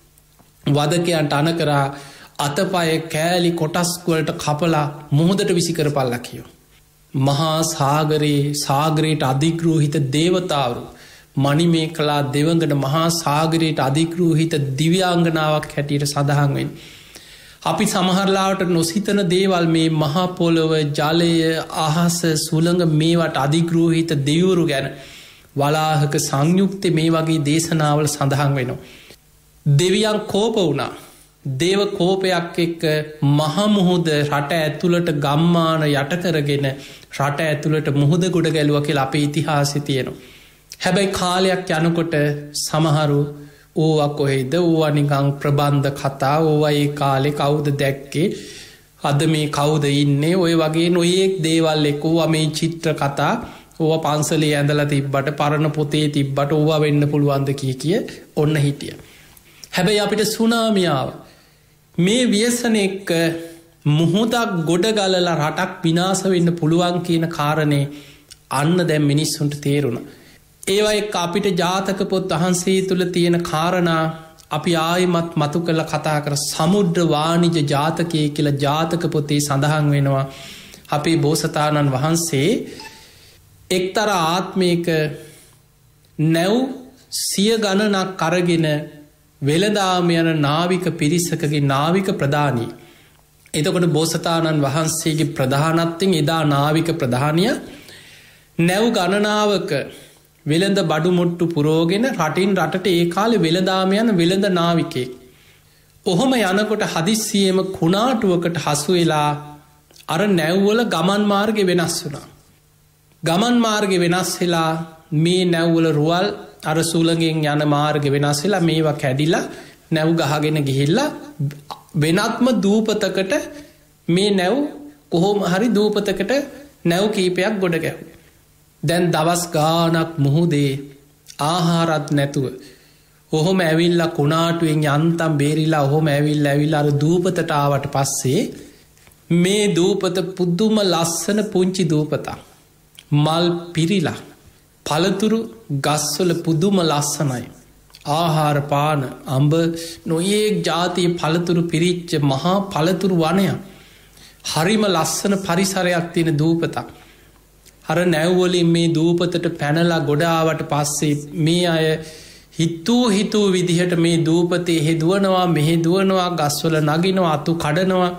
Speaker 2: වදකයන්ට අන කරා අතපය කෑලි කොටස්වලට කපලා මුහුදට විසි කරපල්ලා කියෝ. මහා සාගරයේ සාගරයට අධිග්‍රෝහිත දේවතාවරු මනිමේ කලා දෙවඟට මහා සාගරයට අධිග්‍රෝහිත දිව්‍යාංගනාවක් හැටියට සඳහන් වෙන්. අපි සමහරලාවට නොසිතන දේවල් මේ මහාපොළොව ජලය අහස සුළඟ මේවට අධිග්‍රෝහිත දෙවුරු ගැන වලාහක සංයුක්ත මේ වගේ දේශනාවල සඳහන් වෙනවා. දෙවියන් කෝප වුණා. දේව කෝපයක් එක්ක මහමුහුද රට ඇතුළට ගම්මාන යටකරගෙන රට ඇතුළට මුහුද ගොඩ ගැලුව කියලා අපේ ඉතිහාසෙ තියෙනවා. හැබැයි කාලයක් යනකොට සමහරු ඕවක් කොහෙද ඕවනිකං ප්‍රබන්ධ කතා ඕවා ඒ කාලෙ කවුද දැක්කේ අද මේ කවුද ඉන්නේ ඔය වගේ නොයෙක් දේවල් එක්කෝ මේ චිත්‍ර කතා ඕව පන්සලේ ඇඳලා තිබ්බට පරණ පොතේ තිබ්බට ඕවා වෙන්න පුළුවන්ද කිය කිය ඔන්න හිටිය. හැබැයි අපිට සුනාමියාව මේ ව්‍යසන එක්ක මුහුදක් ගොඩ ගලලා රටක් විනාස වෙන්න පුළුවන් කියන කාරණේ අන්න දැන් මිනිස්සුන්ට තේරුණ. ඒවා එක්ක අපිට ජාතක පොත් වහන්සේ තුළ තියෙන කාරණා අපි ආයිමත් මතු කළ කතා කර සමුද්‍ර වාණිජ ජාතකය කියලා ජාතක පොතේ සඳහන් වෙනවා. අපේ බෝසතාණන් වහන්සේ එක්තර ආත්මයක නැව් සිය ගණනක් කරගෙන වෙළදාම යන නාවික පිරිසකගේ නාවික ප්‍රධානී. එතකොට බෝසතාණන් වහන්සේගේ ප්‍රධානත්වෙන් එදා නාවික ප්‍රධානය නැව් ගණනාවක වෙළඳ බඩුමුට්ටු පුරෝගෙන රටින් රටට ඒ කාලෙ වෙළදාම යන වෙළඳ නාවිකේ. ඔහොම යනකොට හදිස්සියම කුණාටුවකට හසු වෙලා අර නැව්වල ගමන් මාර්ග වෙනස් වුනා. ගමන් මාර්ග වෙනස් වෙලා මේ නැව්වල රුවල් අර සූලගෙන් යන මාර්ග වෙනස් වෙලා මේවා කැඩිලා නැව් ගහගෙන ගිහිල්ලා වෙනත්ම දූපතකට මේ නැව් කොහොම හරි දූපතකට නැව් කීපයක් ගොඩ ගැහු. දැන් දවස් ගානක් මුහුදේ ආහාරත් නැතුව ඔහොම ඇවිල්ලා කුණාටුවෙන් යන්තම් බේරිලා ඔහොම ඇවිල් ඇවිල් අර දූපතට ආවට පස්සේ මේ දූපත පුද්දුම ලස්සන පුංචි දූපතා මල් පිරිලා පළතුරු ගස්වල පුදුම ලස්සනයි. ආහාර පාන අඹ නොයෙක් ජාතිය පළතුරු පිරිච්ච මහා පළතුරු වනයක්. හරිම ලස්සන පරිසරයක් තියෙන දූපතක්. අර නැව්වලින් මේ දූපතට පැනලා ගොඩාවට පස්සේ මේ අය හිතූ හිතූ විදිහට මේ දූපතේ හෙදුවනවා මෙහෙදුවනවා ගස්වල නගිනවා අතු කඩනවා.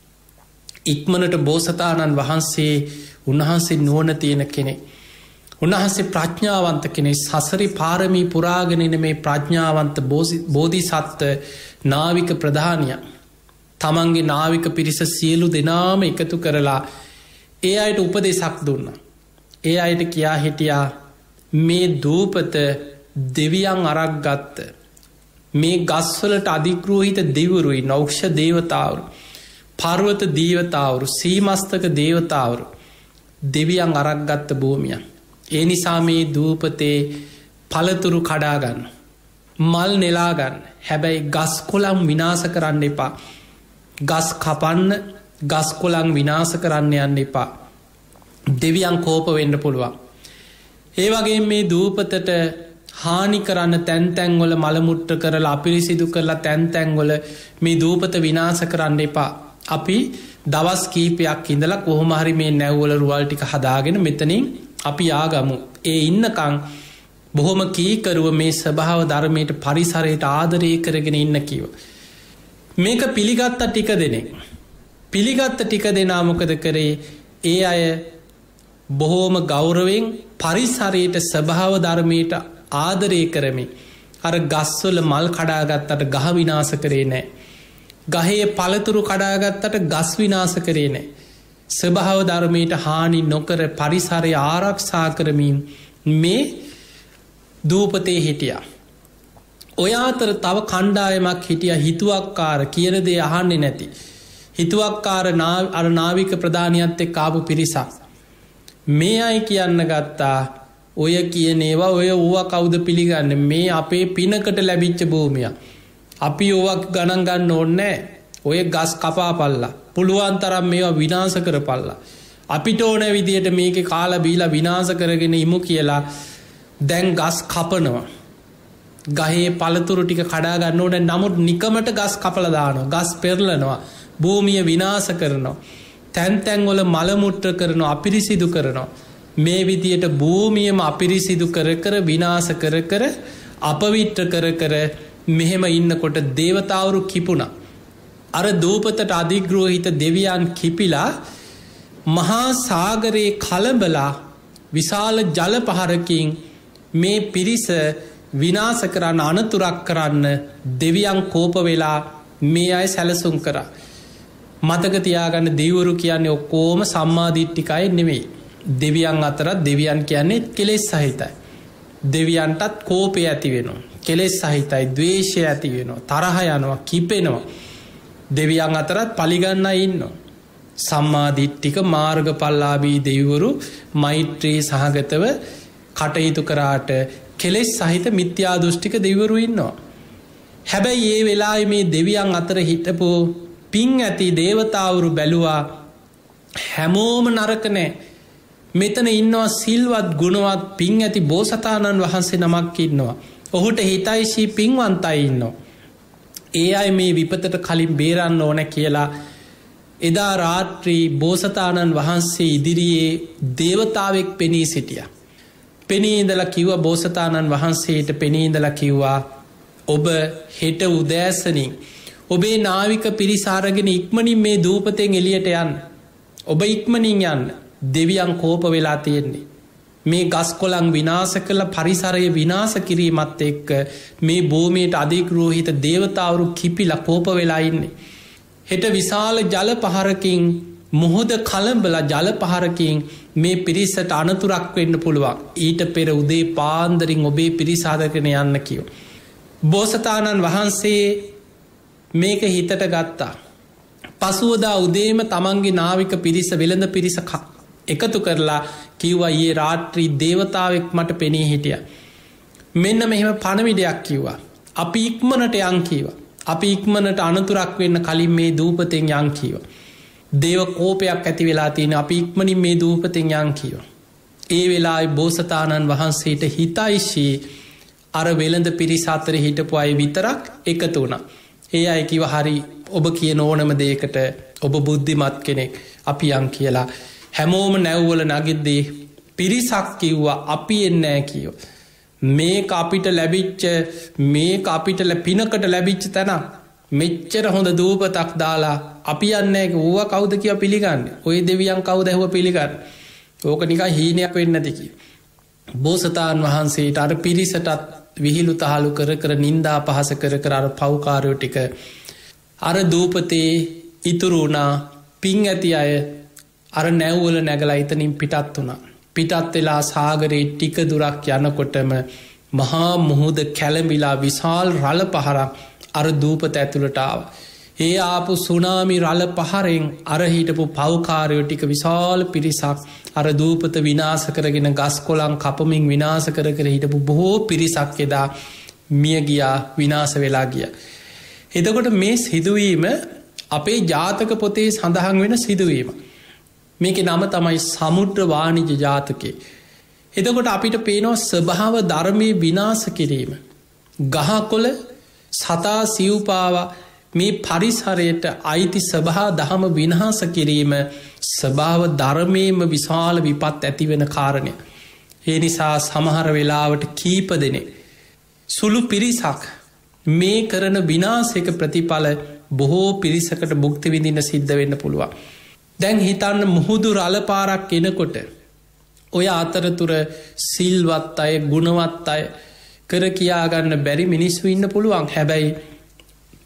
Speaker 2: ඉක්මනට බෝසතාණන් වහන්සේ උන්වහන්සේ නුවණ තියෙන කෙනෙක්. උන්වහන්සේ ප්‍රඥාවන්ත කෙනෙක්. සසරි පාරමී පුරාගෙනන මේ ප්‍රඥාවන්ත බෝධිසත්ව නාවික ප්‍රධානය තමන්ගේ නාවික පිරිස සියලු දෙනාම එකතු කරලා ඒ අයට උපදෙසක් දුන්න. ඒ අයට කියා හිටියා මේ දූපත දෙවියන් අරක් ගත්ත මේ ගස්වලට අධිග්‍රෝහිත දෙවරුයි නෞක්ෂ දේවතාවරු පර්වත දේවතාවරු සීමස්තක දේවතාවරු දෙවියන් අරක් ගත්ත භූමියන්. ඒ නිසා මේ දූපතේ පළතුරු කඩාගන්න මල් නෙලාගන්න හැබැයි ගස් කොළම් විනාස කරන්න එපා. ගස් කපන්න ගස් කොළන් විනාස කරන්න යන්න එපා. දෙවියන් කෝප වෙන්න පුළුවන්. ඒ වගේ මේ දූපතට හානි කරන්න තැන්තැන්වල මළමුට්ට කරලා අපිරිසිදු කරලා තැන්තැන්වල මේ දූපත විනාස කරන්න එපා. අපි දවස් කීපයක් ඉඳලා කොහොමහරි මේ නැව්වල රුවල් ටික හදාගෙන මෙතනින් අපි ආගමු. ඒ ඉන්නකං බොහොම කීකරුව මේ ස්වභාව ධර්මයට පරිසරයට ආදරය කරගෙන ඉන්න කිව. මේක පිළිගත්ත ටික දෙනෙක්. පිළිගත්ත ටික දෙනා මොකද කරේ ඒ අය බොහෝම ගෞරවෙන් පරිසරයට ස්වභාව ධර්මයට ආදරය කරමි. අර ගස්වල මල් කඩාගත්තට ගහ විනාස කරේ නෑ. ගහේ පළතුරු කඩාගත්තට ගස් විනාශ කරේ නෑ. ස්වභාව ධර්මයට හානි නොකර පරිසරය ආරක්ෂා කරමින් මේ දූපතේ හිටියා. ඔය අතර තව කණ්ඩායමක් හිටිය හිතුවක්කාර කියන දේ අහන්නේ නැති. හිතුවක්කාර අර නාවික ප්‍රධානියත් එක්ක ආපු පිරිසක්. මේ අය කියන්න ගත්තා ඔය කියන ඒවා ඔය ඌවා කවුද පිළිගන්නේ? මේ අපේ පිනකට ලැබිච්ච භූමියක්. අපි ඕවක් ගණන් ගන්න ඕනේ. ඔය ගස් කපාපල්ලා. පුළුවන් තරම් මේවා විනාශ කරපල්ලා. අපිට ඕන විදියට මේකේ කාලා බීලා විනාශ කරගෙන ඉමු කියලා දැන් ගස් කපනවා. ගහේ පළතුරු ටික කඩා ගන්න ඕනේ. නමුත් නිකමට ගස් කපලා දානවා. ගස් පෙරලනවා. භූමිය විනාශ කරනවා. තැන් තැන් වල මල මුත්‍ර කරනවා. අපිරිසිදු කරනවා. මේ විදියට භූමියම අපිරිසිදු කර කර විනාශ කර කර අපවිත්‍ර කර කර මෙහෙම ඉන්නකොට දේවතාවරු කිපුණා. අර දූපතට අධිග්‍රෝහිත දෙවියන් කිපිලා මහා සාගරයේ කලබලා විශාල ජල පහරකින් මේ පිරිස විනාශ කරන්න අනතුරක් කරන්න දෙවියන් කෝප වෙලා මේ අය සැලසුම් කරා. මතක තියාගන්න දෙවිවරු කියන්නේ ඔක්කොම සම්මාදිට්ඨිකයි නෙමෙයි. දෙවියන් අතරත් දෙවියන් කියන්නේ කෙලෙස් සහිතයි. දෙවියන්ටත් කෝපය ඇති වෙනවා. කෙලෙස් සහිතයි, ද්වේෂය ඇති වෙනවා, තරහ යනවා, කිපෙනවා. දෙවියන් අතරත් පලිගන්න ඉන්නවා. සම්මාදිට්ඨික මාර්ගඵලලාභී දෙවිවරු මෛත්‍රී සහගතව කටයුතු කරාට කෙලෙස් සහිත මිත්‍යා දෘෂ්ටික දෙවිවරු ඉන්නවා. හැබැයි ඒ වෙලාවේ මේ දෙවියන් අතර හිටපු පිං ඇති දේවතාවරු බැලුවා හැමෝම නරක නෑ. මෙතන ඉන්නවා සිල්වත් ගුණවත් පිං ඇති බෝසතාණන් වහන්සේ නමක් ඉන්නවා. ඔහුට හිතයිශී පින්වන්තයි ඉන්නවා. ඒ අය මේ විපතට කලින් බේරන්න ඕන කියලා එදා රාත්‍රී බෝසතාණන් වහන්සේ ඉදිරියේ දේවතාවෙක් පෙනී සිටියා. පෙනී ඉඳලා කිව්වා බෝසතාණන් වහන්සේට පෙනී ඉඳලා කිව්වා ඔබ හෙට උදෑසනින් ඔබේ නාවික පිරිස අරගෙන ඉක්මනින් මේ දූපතෙන් එළියට යන්න. ඔබ ඉක්මනින් යන්න. දෙවියන් කෝප වෙලා තියෙන්නේ. මේ ගස් කොළන් විනාශ කළ පරිසරය විනාශ කිරීමත් එක්ක මේ භූමියට අධිග්‍රෝහිත දේවතාවරු කිපිලා කෝප වෙලා ඉන්නේ. හෙට විශාල ජල පහරකින් මුහුද කලඹලා ජල පහරකින් මේ පිරිසට අනතුරක් වෙන්න පුළුවන්. ඊට පෙර උදේ පාන්දරින් ඔබේ පිරිස අරගෙන යන්න කිව්වා. බෝසතාණන් වහන්සේ මේක හිතට ගත්තා. පසුවදා උදේම තමන්ගේ නාවික පිරිස වෙළඳ පිරිස එකතු කරලා කිව්වා ඊයේ රාත්‍රී දේවතාවෙක් මට පෙනී හිටියා. මෙන්න මෙහෙම පණවිඩයක් කිව්වා. අපි ඉක්මනට යන් කිව්වා. අපි ඉක්මනට අනතුරක් වෙන්න කලින් මේ දූපතෙන් යන් කිව්වා. දේව කෝපයක් ඇති වෙලා තියෙන අපි ඉක්මනින් මේ දූපතෙන් යන් කිව්වා. ඒ වෙලාවේ බෝසතාණන් වහන්සේට හිතයිශී අර වෙළඳ පිරිස අතර හිටපු අය විතරක් එකතු වුණා. ඒ අය කිව්වා හරි ඔබ කියන ඕනම දෙයකට ඔබ බුද්ධිමත් කෙනෙක් අපි යන් කියලා. හැමෝම නැව්වල නගිද්දී පිරිසක් කිව්වා අපි එන්නේ නැහැ කිව්වා. මේක අපිට ලැබිච්ච මේක අපිට පිනකට ලැබිච්ච තැන මෙච්චර හොඳ දූපතක් දාලා අපි යන්නේ නැහැ. ඌවා කවුද කියලා පිළිගන්නේ? ඔය දෙවියන් කවුද ඇහුව පිළිගන්නේ? ඕක නිකන් හීනයක් වෙන්නේ නැති කිව්වා. බෝසතාන් වහන්සේට අර පිරිසටත් විහිළු තහළු කර කර නින්දා පහස කර කර අර පව්කාරයෝ ටික අර දූපතේ ඉතුරු වුණා. පිං ඇති අය අර නැව්වල නැගලා එතනින් පිටත් වුණා. පිටත් වෙලා සාගරේ ටික දුරක් යනකොටම මහා මුහුද කැළඹිලා විශාල රළ පහරක් අර දූපත ඇතුළට ආවා. ඒ ආපු සුනාමි රළ පහරෙන් අර හිටපු පව්කාරයෝ ටික විශාල පිරිසක් අර දූපත විනාශ කරගෙන ගස් කොළන් කපමින් විනාශ කර කර හිටපු බොහෝ පිරිසක් එදා මිය ගියා, විනාශ වෙලා ගියා. එතකොට මේ සිදුවීම අපේ ජාතක පොතේ සඳහන් වෙන සිදුවීම. මේකේ නම තමයි සමුද්‍ර වාණිජ ජාතකේ. එතකොට අපිට පේනවා ස්වභාව ධර්මයේ විනාශ කිරීම. ගහකොළ සතා සිව්පාවා මේ පරිසරයට අයිති ස්වභාව දහම විනාශ කිරීම ස්වභාව ධර්මයේම විශාල විපත් ඇති වෙන කාරණය. ඒ නිසා සමහර වෙලාවට කීප දෙනෙක් සුළු පිරිසක් මේ කරන විනාශයක ප්‍රතිඵල බොහෝ පිරිසකට භුක්ති විඳින්න සිද්ධ වෙන්න පුළුවන්. දැන් හිතන්න මුහුදු රළ පාරක් එනකොට ඔය අතරතුර සිල්වත් අය, ගුණවත් අය කර කියාගන්න බැරි මිනිස්සු ඉන්න පුළුවන්. හැබැයි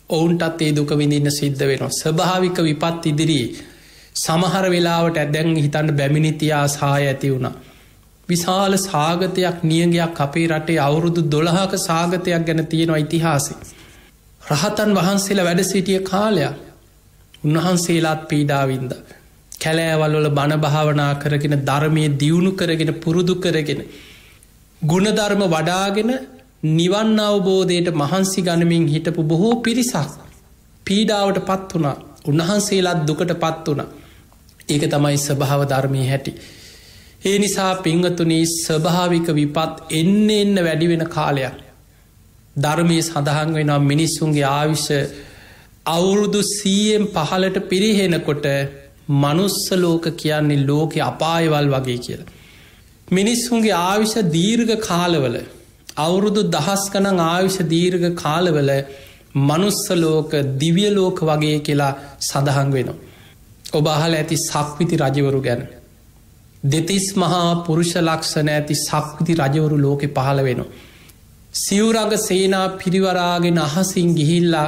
Speaker 2: ඔවුන්ටත් ඒ දුක විඳින්න සිද්ධ වෙනවා. ස්වභාවික විපත් ඉදිරියේ සමහර වෙලාවට ඇදැන් හිතන්න බැමිණිතියා සාය ඇති වුණා. විශාල සාගතයක් නියගයක් අපේ රටේ අවුරුදු දොළහක සාගතයක් ගැන තියෙනවා ඉතිහාසෙ. රහතන් වහන්සේලා වැඩ සිටිය කාලයක් උන්වහන්සේලාත් පීඩාවින්ද. කැලෑවල්වල බණ භාවනා කරගෙන ධර්මය දියුණු කරගෙන පුරුදු කරගෙන ගුණධර්ම වඩාගෙන නිවන් අවබෝධයට මහන්සි ගනමින් හිටපු බොහෝ පිරිසක් පීඩාවට පත් වුණා. උන්වහන්සේලාත් දුකට පත් වුණා. ඒක තමයි ස්වභාව ධර්මය හැටි. ඒ නිසා පිංගතුනී ස්වභාවික විපත් එන්න එන්න වැඩිවෙන කාලයක් ධර්මය සඳහන් වෙනවා. මිනිස්සුන්ගේ ආවිෂ අවුරුදු සීයෙන් පහලට පිරිහෙනකොට මනුස්ස ලෝක කියන්නේ ලෝකෙ අපායවල් වගේ කියලා. මිනිස්සුන්ගේ ආවිෂ දීර්ඝ කාලවල අවුරුදු දහස් ගණන් ආවිෂ දීර්ඝ කාලවල මනුස්ස ලෝක දිව්‍ය ලෝක වගේ කියලා සඳහන් වෙනවා. ඔබ අහල ඇති සක්විති රජවරු ගැන. දෙතිස් මහා පුරුෂ ලක්ෂණ ඇති සක්විති රජවරු ලෝකෙ පහළ වෙනවා. සිවුරග සේනා පිරිවරාගෙන අහසින් ගිහිල්ලා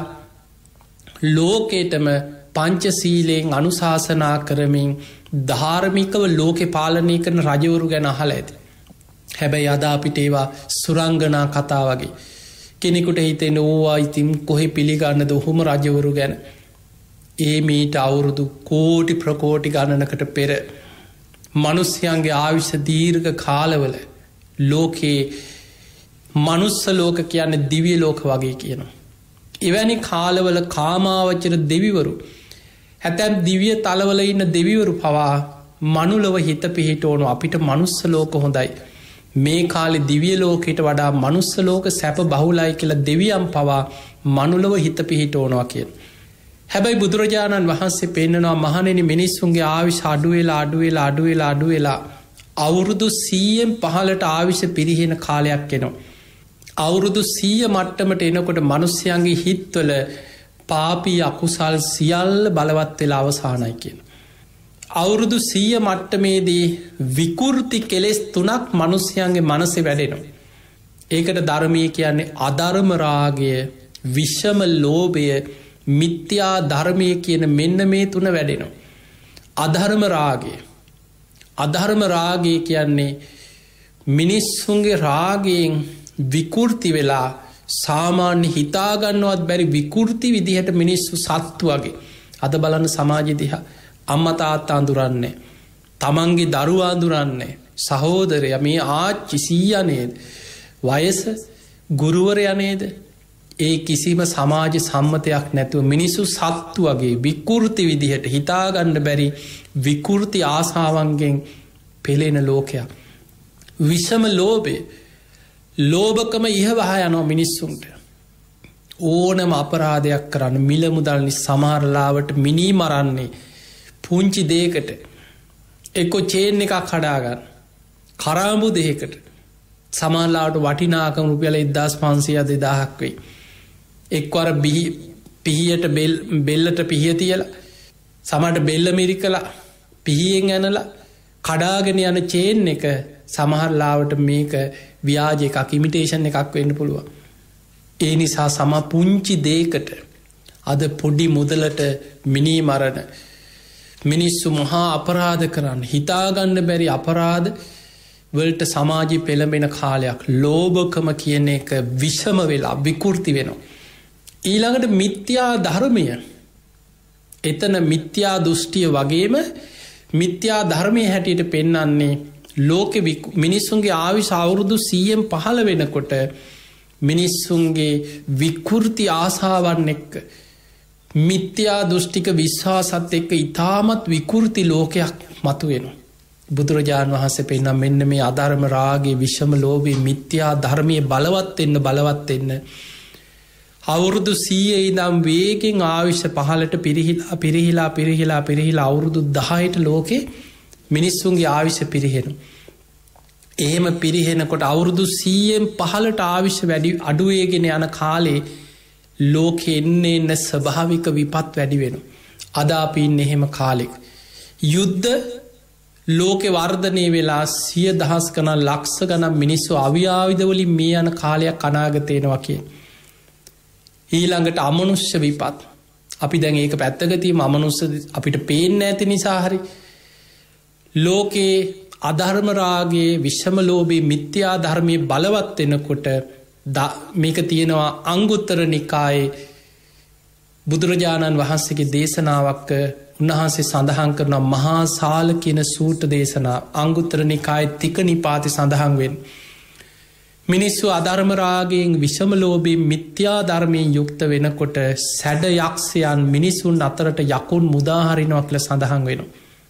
Speaker 2: ලෝකේටම පංචසීලයෙන් අනුශාසනා කරමින් ධාර්මිකව ලෝකෙ පාලනය කරන රජවරු ගැන අහල ඇති. හැබැයි අද අපිට ඒවා සුරංගනා කතා වගේ. කෙනෙකුට හිතෙන ඕවා ඉතින් කොහෙ පිළිගන්නද ඔහොම රජවරු ගැන. ඒ මීට අවුරුදු කෝටි ප්‍රකෝටි ගණනකට පෙර මනුස්්‍යයන්ගේ ආවිෂ දීර්ඝ කාලවල ලෝකයේ මනුස්ස ලෝක කියන්න දිවිය ලෝක වගේ කියනවා. එවැනි කාලවල කාමාවචර දෙවිවරු හැතැම් දිවිය තලවල ඉන්න දෙවිවරු පවා මනුලව හිත පිහිට ඕනු අපිට මනුස්ස ලෝක හොඳයි. මේ කාලෙ දිවිය ලෝකෙට වඩා මනුස්ස ලෝක සැප බහුලයි කියලා දෙවියම් පවා මනුලව හිත පිහිට ඕනවා කියෙන්. හැබැයි බුදුරජාණන් වහන්සේ පෙන්න්නනවා මහනෙන මිනිස්සුන්ගේ ආවිශ අඩුවෙලා අඩුවෙලා අඩුවෙලා අඩුවෙලා අවුරුදු සීයෙන් පහලට ආවිෂ පිරිහෙන කාලයක් එනවා. අවුරුදු සීය මට්ටමට එනකොට මනුස්්‍යයන්ගේ හිත්වල පාපී අකුසල් සියල්ල බලවත් වෙලා අවසානයි කියන. අවුරුදු සීය මට්ටමේදී විකෘති කෙලෙස් තුනක් මනුස්්‍යයන්ගේ මනසෙ වැඩෙනවා. ඒකට ධර්මය කියන්නේ අධර්මරාගය විශ්ෂම ලෝභය මිත්‍යා ධර්මය කියන මෙන්න මේ තුන වැඩෙනවා. අධර්ම රාගය අධර්ම රාගය කියන්නේ මිනිස්සුන්ගේ රාගයෙන් විකෘති වෙලා සාමාන්‍ය හිතාගන්නවත් බැරි විකෘති විදිහට මිනිස්සු සත්තු වගේ අද බලන්න සමාජ දිහා අම්ම තාත්තා අඳුරන්නේ තමන්ගේ දරුවා අඳුරන්නේ සහෝදරය මේ ආච්චි සීයනේද වයස ගුරුවරයනේද ඒ කිසිම සමාජ සම්මතයක් නැතුව මිනිස්සු සත්තු වගේ විකෘති විදිහට හිතාගන්න බැරි විකෘති ආසාවන්ගෙන් පෙළෙන ලෝකයක්. විෂම ලෝභය ලෝභකම ඉහවහ යනවා මිනිස්සුන්ට. ඕනම අපරාධයක් කරන්න මිල මුදල්නි සමහරලාවට මිනී මරන්නේ පුංචි දේකට එක්කො චේන් එකක් කඩාගන්න කරාඹු දෙකට සමහරලාට වටිනාකම රුපියල ඉදදාස් පන්සිය දෙදාහක් වෙයි. එක්වර බිහි පිහියට බෙල්ලට පිහිය තියල සමට බෙල්ල මිරි කලා පිහියෙන් ඇනලා කඩාගෙන යන චේන් එක සමහරලාවට මේක ව්‍යාජ එකක් ඉමිටේෂන් එකක් වෙන්න පුළුවන්. ඒ නිසා සම පුංචි දේකට අද පොඩි මුදලට මිනී මරණ මිනිස්සු මහා අපරාධ කරන්න හිතාගන්න බැරි අපරාධ වලට සමාජි පෙළඹෙන කාලයක් ලෝභකම කියන එක විෂම වෙලා විකෘති වෙනවා. ඊළඟට මිත්‍යා ධර්මය එතන මිත්‍යා දෘෂ්ටිය වගේම මිත්‍යා ධර්මය හැටියට පෙන්නන්නේ ලෝකෙ මිනිස්සුන්ගේ ආවිශ අවුරුදු සීයෙන් පහළ වෙනකොට මිනිස්සුන්ගේ විකෘති ආසාවන් එක්ක මිත්‍යා දෘෂ්ටික විශ්වාසත් එක්ක ඉතාමත් විකෘති ලෝකයක් මතු වෙනවා. බුදුරජාණන් වහන්සේ පෙන්නම් මෙන්න මේ අධර්ම රාගේ විෂම ලෝභී මිත්‍යා ධර්මය බලවත් එන්න බලවත් එන්න අවුරුදු සීයේ ඉදම් වේගෙන් ආවිශ්‍ය පහලට පිරිහිලා පිරිහිලා පිරිහිලා පිරිහිලා අවුරුදු දහයට ලෝකෙ මිනිස්සුන්ගේ ආවිශ්‍ය පිරිහෙන. එහෙම පිරිහෙනකොට අවුරුදු සීයෙන් පහලට ආවිශ්‍ය වැඩි අඩුවේගෙන යන කාලේ ලෝක එන්නේ එන්න ස්වභාවික විපත් වැඩි වෙන. අදාපින්න එහෙම කාලෙක්. යුද්ධ ලෝකෙ වර්ධනය වෙලා සිය දහස් කන ලක්ෂ ගනම් මිනිස්සු අවියාවිදවලින් මේ යන කාලයක් අනාගතයෙනවා කිය. ඊළඟට අමනුෂ්‍ය විපත්. අපි දැන් ඒක පැත්තක තියමු. අමනුෂ්‍ය අපිට පේන්නේ නැති නිසා හරි ලෝකේ අධර්ම රාගයේ විෂම ලෝභයේ මිත්‍යා ධර්මයේ බලවත් වෙනකොට මේක තියෙනවා අංගුත්තර නිකායේ බුදුරජාණන් වහන්සේගේ දේශනාවක්. උන්වහන්සේ සඳහන් කරන මහා සාල කියන සූට දේශනා අංගුත්තර නිකායේ තික නිපාතේ සඳහන් වෙන්නේ. මිනිස්සු අධර්ම රාගයෙන් විෂම ලෝභයෙන් මිත්‍යා ධර්මයෙන් යුක්ත වෙනකොට සැඩ යක්ෂයන් මිනිසුන් අතරට යකුන් මුදා හරිනවා කියලා සඳහන් වෙනවා.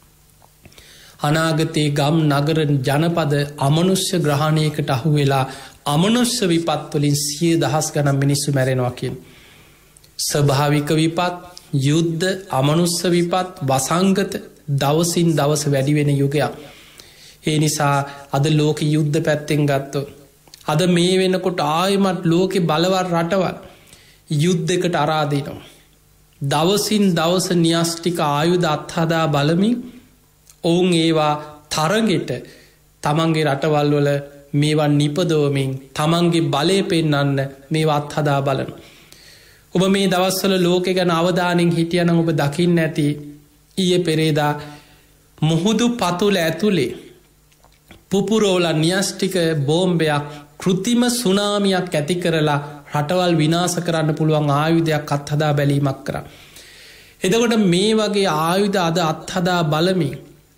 Speaker 2: අනාගතයේ ගම් නගර ජනපද අමනුෂ්‍ය ග්‍රහණයකට අහු වෙලා අමනුෂ්‍ය විපත් වලින් සිය දහස් ගණන් මිනිස්සු මැරෙනවා කියන. ස්වභාවික විපත්, යුද්ධ, අමනුෂ්‍ය විපත්, වසංගත දවසින් දවස වැඩි වෙන යුගයක්. ඒ නිසා අද ලෝක යුද්ධ පැත්තෙන් ගත්තොත් අද මේ වෙනකොට ආයමත් ලෝකෙ බලවත් රටවල් යුද්ධකට අරාදිනවා. දවසින් දවස න්‍යෂ්ටික ආයුධ අත්හදා බලමින් ඔවුන් ඒවා තරගෙට තමන්ගේ රටවල් වල මේවා නිපදවමින් තමන්ගේ බලය පෙන්නන්න මේවා අත්හදා බලන. ඔබ මේ දවස්වල ලෝකෙ ගැන අවධානෙන් හිටියනම් ඔබ දකින්න ඇති ඊයේ පෙරේදා මුහුදු පතුල ඇතුලේ පුපුරෝල න්‍යෂ්ටික බෝම්බයක් කෘතිම සුනාමියක් ඇති කරලා රටවල් විනාශ කරන්න පුළුවන් ආයුධයක් අත්හදා බැලීමක් කරා. එතකොට මේ වගේ ආයුධ අද අත්හදා බලමින්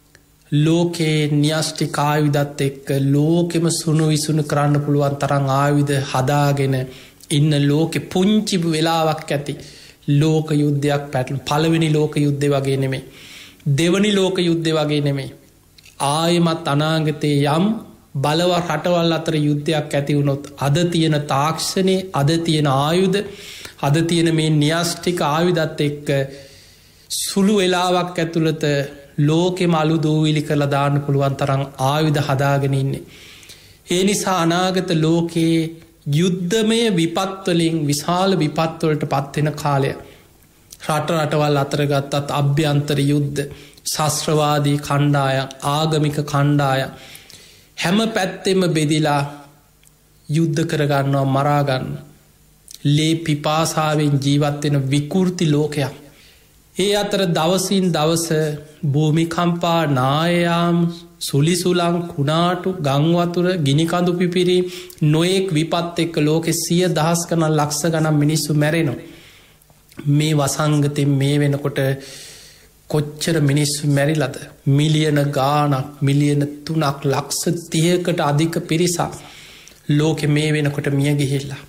Speaker 2: ලෝකේ න්‍යෂ්ටික ආයුධත් එක්ක ලෝකෙම සුණු විසුණු කරන්න පුළුවන් තරම් ආයුධ හදාගෙන ඉන්න ලෝකෙ පුංචි වෙලාවක් ඇති ලෝක යුද්ධයක් පැටලුණු. පළවෙනි ලෝක යුද්ධය වගේ නෙමෙයි. දෙවනි ලෝක යුද්ධය වගේ නෙමෙයි. ආයෙමත් අනාගතයේ යම් බලව රටවල් අතර යුද්ධයක් ඇති වුණොත් අද තියෙන තාක්ෂණයේ අද තියෙන ආයුධ අද තියෙන මේ න්‍යෂ්ටික ආයුධත් එක්ක සුළු වෙලාවක් ඇතුළත ලෝකෙම අලු දූවිලි කරලා දාන්න පුළුවන් තරම් ආයුධ හදාගෙන ඉන්නේ. ඒ නිසා අනාගත ලෝකයේ යුද්ධමය විපත් වලින් විශාල විපත් වලට පත් වෙන කාලය. රට රටවල් අතර ගත්තත් අභ්‍යන්තර යුද්ධ, ශාස්ත්‍රවාදී කණ්ඩායම්, ආගමික කණ්ඩායම් හැම පැත්තෙම බෙදිලා යුද්ධ කරගන්නවා, මරා ගන්න. ලේ පිපාසාවෙන් ජීවත් වෙන විකෘති ලෝකයක්. ඒ අතර දවසින් දවස භූමිකම්පා, නායයාම්, සුලිසුලං, කුණාටු, ගංවතුර, ගිනිකඳු පිපිරීම් නොයෙක් විපත් එක්ක ලෝකෙ සිය දහස් ගණන් ලක්ෂ ගණන් මිනිස්සු මැරෙනවා. මේ වසංගතෙන් මේ වෙනකොට කොච්චර මිනිස්සු මැරිලද? මිලියන ගානක්, මිලියන තුනක් ලක්ෂ තිහකට අධික පිරිසක් ලෝකෙ මේ වෙනකොට මිය ගිහිල්ලා.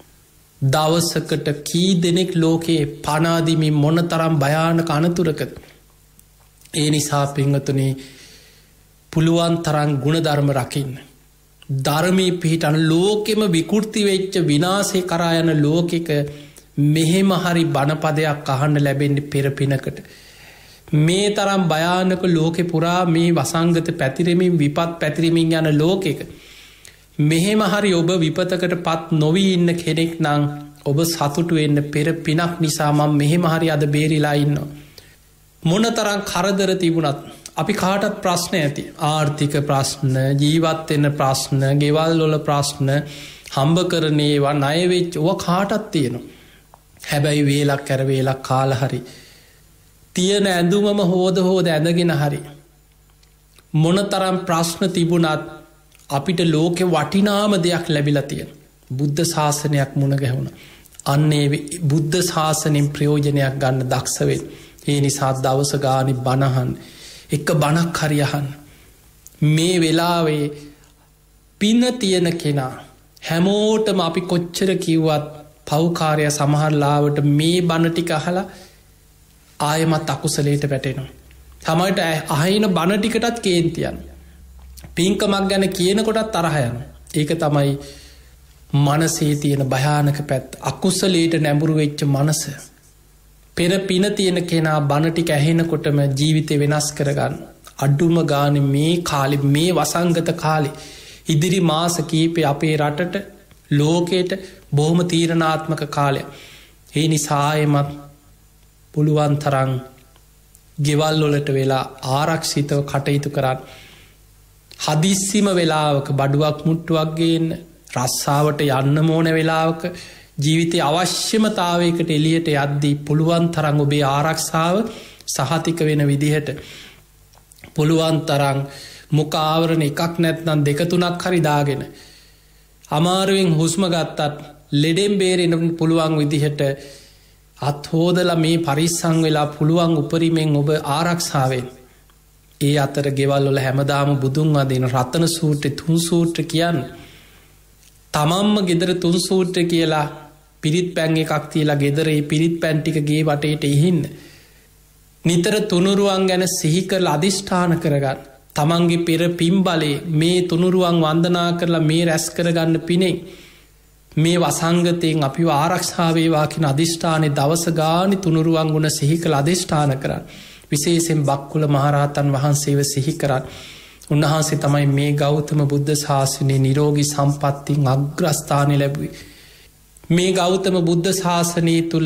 Speaker 2: දවසකට කී දෙනෙක් ලෝකයේ පනාදිමින් මොන තරම් භයානක අනතුරකද? ඒ නිසා පින්වතුනි, පුළුවන් තරම් ගුණධර්ම රකින්න. ධර්මයේ පිහිටන ලෝකෙම විකෘති වෙච්ච විනාශේ කරා යන ලෝකෙක මෙහෙම හරි බණපදයක් අහන්න ලැබෙන්නේ පෙර පිනකට. මේ තරම් භයානක ලෝකෙ පුරා මේ වසංගත පැතිරෙමින් විපත් පැතිරෙමින් යන ලෝකෙක මෙහෙම හරි ඔබ විපතකට පත් නොවී ඉන්න කෙනෙක් නම් ඔබ සතුටු වෙන්න. පෙර පිනක් නිසා මම මෙහෙම හරි අද බේරිලා ඉන්නවා. මොන තරම් කරදර තිබුණත් අපි කාටත් ප්‍රශ්න ඇති. ආර්ථික ප්‍රශ්න, ජීවත් වෙන්න ප්‍රශ්න, ගෙවල් වල ප්‍රශ්න, හම්බ කරන ඒවා, ණය වෙච්ච ඔය කාටත් තියෙනවා. හැබැයි වේලක් කර වේලක් කාලා හරි තියෙන ඇඳුමම හොද හොද ඇඳගෙන හරි මොනතරම් ප්‍රශ්න තිබුණත් අපිට ලෝකෙ වටිනාම දෙයක් ලැබිලා තියෙන බුද්ධ ශාසනයක් මුණ ගැහුණා. අන්නේ බුද්ධ ශාසනයෙන් ප්‍රයෝජනයක් ගන්න දක්ෂ වෙන්න. ඒ නිසා දවස ගානේ බණ අහන්න, එක බණක් හරි අහන්න. මේ වෙලාවේ පින තියෙන කෙනා හැමෝටම අපි කොච්චර කිව්වත් පෞකාරය සමහර ලාවට මේ බණ ටික අහලා ආයෙමත් අකුසලයට වැටෙනවා. තමයිට අහින බණ ටිකටත් කේන්ති යනවා. පින්කමක් ගැන කියනකොටත් තරහ යනවා. ඒක තමයි මනසේ තියෙන භයානක පැත්ත. අකුසලයට නැඹුරු වෙච්ච මනස. පෙර පින තියෙන කෙනා බණ ටික ඇහෙනකොටම ජීවිතේ වෙනස් කරගන්න. අඩුම ගානේ මේ කාලේ, මේ වසංගත කාලේ ඉදිරි මාස කීපේ අපේ රටට, ලෝකයට බොහොම තීරණාත්මක කාලයක්. ඒ නිසා ආයෙමත් පුළුවන් තරම් ගෙවල් වලට වෙලා ආරක්ෂිතව කටයුතු කරන්න. හදිස්සිම වෙලාවක බඩුවක් මුට්ටුවක් ගේන්න, රස්සාවට යන්න ඕන වෙලාවක ජීවිතයේ අවශ්‍යමතාවයකට එළියට යද්දී පුළුවන් තරම් ඔබේ ආරක්ෂාව සහතික වෙන විදිහට පුළුවන් තරම් මුඛ ආවරණ එකක් නැත්නම් දෙක තුනක් හරි දාගෙන අමාරුවෙන් හුස්ම ගත්තත් ලෙඩෙන් බේරෙන්න පුළුවන් විදිහට අත් හොදලා මේ පරිස්සම් වෙලා පුළුවන් උපරිමෙන් ඔබ ආරක්ෂා වෙන්න. ඒ අතර ගෙවල් වල හැමදාම බුදුන් වදින රතන සූත්‍රේ තුන් සූත්‍ර කියන්නේ තමන්ම ගෙදර තුන් සූත්‍ර කියලා පිරිත් පැන් එකක් තියලා ගෙදර ඒ පිරිත් පැන් ටික ගේ වටේට ඉහින්න. නිතර තුනුරුවන් ගැන සිහි කරලා අදිෂ්ඨාන කරගන්න. තමන්ගේ පෙර පින් බලේ මේ තුනුරුවන් වන්දනා කරලා මේ රැස් කරගන්න පිණින් මේ වසංගතයෙන් අපිව ආරක්ෂා වේවා කියන අදිෂ්ඨානයේ දවස ගානේ තුනුරුවන් ගුණ සිහි කරලා අදිෂ්ඨාන කරන්න. විශේෂයෙන් බක්කුල මහරහතන් වහන්සේව සිහි කරන්න. උන්වහන්සේ තමයි මේ ගෞතම බුද්ධ ශාසනයේ නිරෝගී සම්පත්තියෙන් අග්‍රස්ථානය ලැබුවේ. මේ ගෞතම බුද්ධ ශාසනය තුල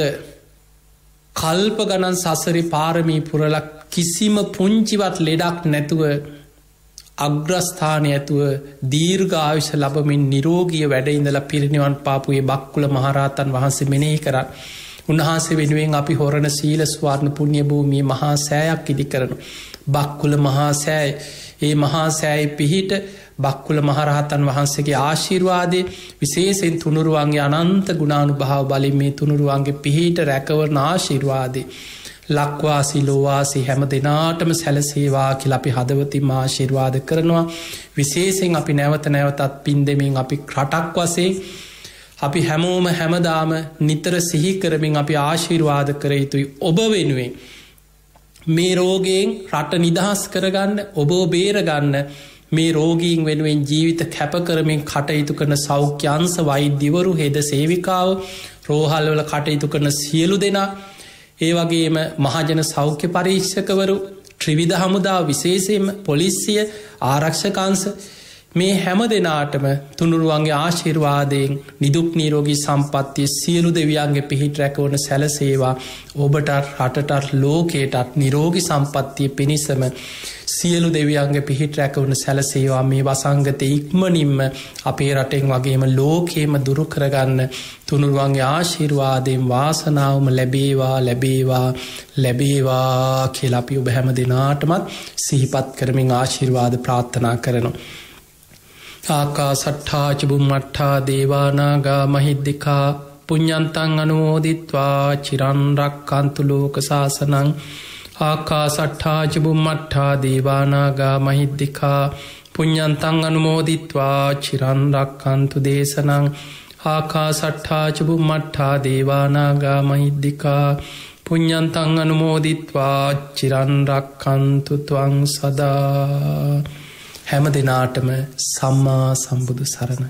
Speaker 2: කල්ප ගණන් සසරේ පාරමී පුරලා කිසිම පුංචිවත් ලෙඩක් නැතුව අග්‍රස්ථානය ඇතුව දීර්ඝායුෂ ලැබමින් නිරෝගී වැඩ ඉඳලා පිරිනිවන් පාපු ඒ බක්කුල මහරහතන් වහන්සේ මෙනෙහි කරා. උන්වහන්සේ වෙනුවෙන් අපි හොරණ සීල ස්වර්ණ පුණ්‍ය භූමියේ මහා සෑයක් ඉදි කරනවා. බක්කුල මහා සෑය ඒ මහා සෑයේ පිහිට බක්කුල මහරහතන් වහන්සේගේ ආශිර්වාදයේ විශේෂයෙන් තුනුරුවන්ගේ අනන්ත ගුණානුභාව බලයෙන් මේ තුනුරුවන්ගේ පිහිට රැකවරන ආශිර්වාදේ ලක්වාසී ලෝවාසී හැම දෙනාටම සැලසේවා කියලා අපි හදවතින්ම ආශිර්වාද කරනවා. විශේෂයෙන් අපි නැවත නැවතත් පින් දෙමින් අපි රටක් වශයෙන් අපි හැමෝම හැමදාම නිතර සිහි කරමින් අපි ආශිර්වාද කර යුතුයි. ඔබ වෙනුවෙන් මේ රෝගයෙන් රට නිදහස් කරගන්න, ඔබ බේරගන්න, මේ රෝගීන් වෙනුවෙන් ජීවිත කැප කරමින් කටයුතු කරන සෞඛ්‍ය අංශ වෛද්‍යවරු, හෙද සේවිකාව, රෝහල් වල කටයුතු කරන සියලු දෙනා, ඒ වගේම මහජන සෞඛ්‍ය පරීක්ෂකවරු, ත්‍රිවිධ හමුදාව, විශේෂයෙන්ම පොලිසිය, ආරක්ෂක අංශ, මේ හැම දෙනාටම තුනුරුවන්ගේ ආශිර්වාදයෙන් නිදුක් නිරෝගී සම්පන්නිය සියලු දෙවියන්ගේ පිහිට රැකවන සැලසේවා. ඔබට රටටත් ලෝකයටත් නිරෝගී සම්පන්නිය පිණිසම සියලු දෙවියන්ගේ පිහිට රැකවන සැලසේවා. මේ වසංගතේ ඉක්මනින්ම අපේ රටෙන් වගේම ලෝකෙම දුරු කරගන්න තුනුරුවන්ගේ ආශිර්වාදයෙන් වාසනාවම ලැබේවා ලැබේවා ලැබේවා කියලා අපි ඔබ හැම දිනාටමත් සිහිපත් කරමින් ආශිර්වාද ප්‍රාර්ථනා කරනවා. ආකාසට්ඨා ච බුම්මට්ඨා දේවානාගා මහිද්దికා පුඤ්ඤන්තං අනුමෝදිත්වා චිරන් රක්칸තු ලෝක සාසනං. ආකාසට්ඨා ච බුම්මට්ඨා දේවානාගා මහිද්దికා පුඤ්ඤන්තං අනුමෝදිත්වා චිරන් රක්칸තු දේශනං. ආකාසට්ඨා ච බුම්මට්ඨා දේවානාගා මහිද්దికා පුඤ්ඤන්තං අනුමෝදිත්වා චිරන් රක්칸තු ත්වං සදා. හැම දිනාටම සම්මා සම්බුදු සරණයි.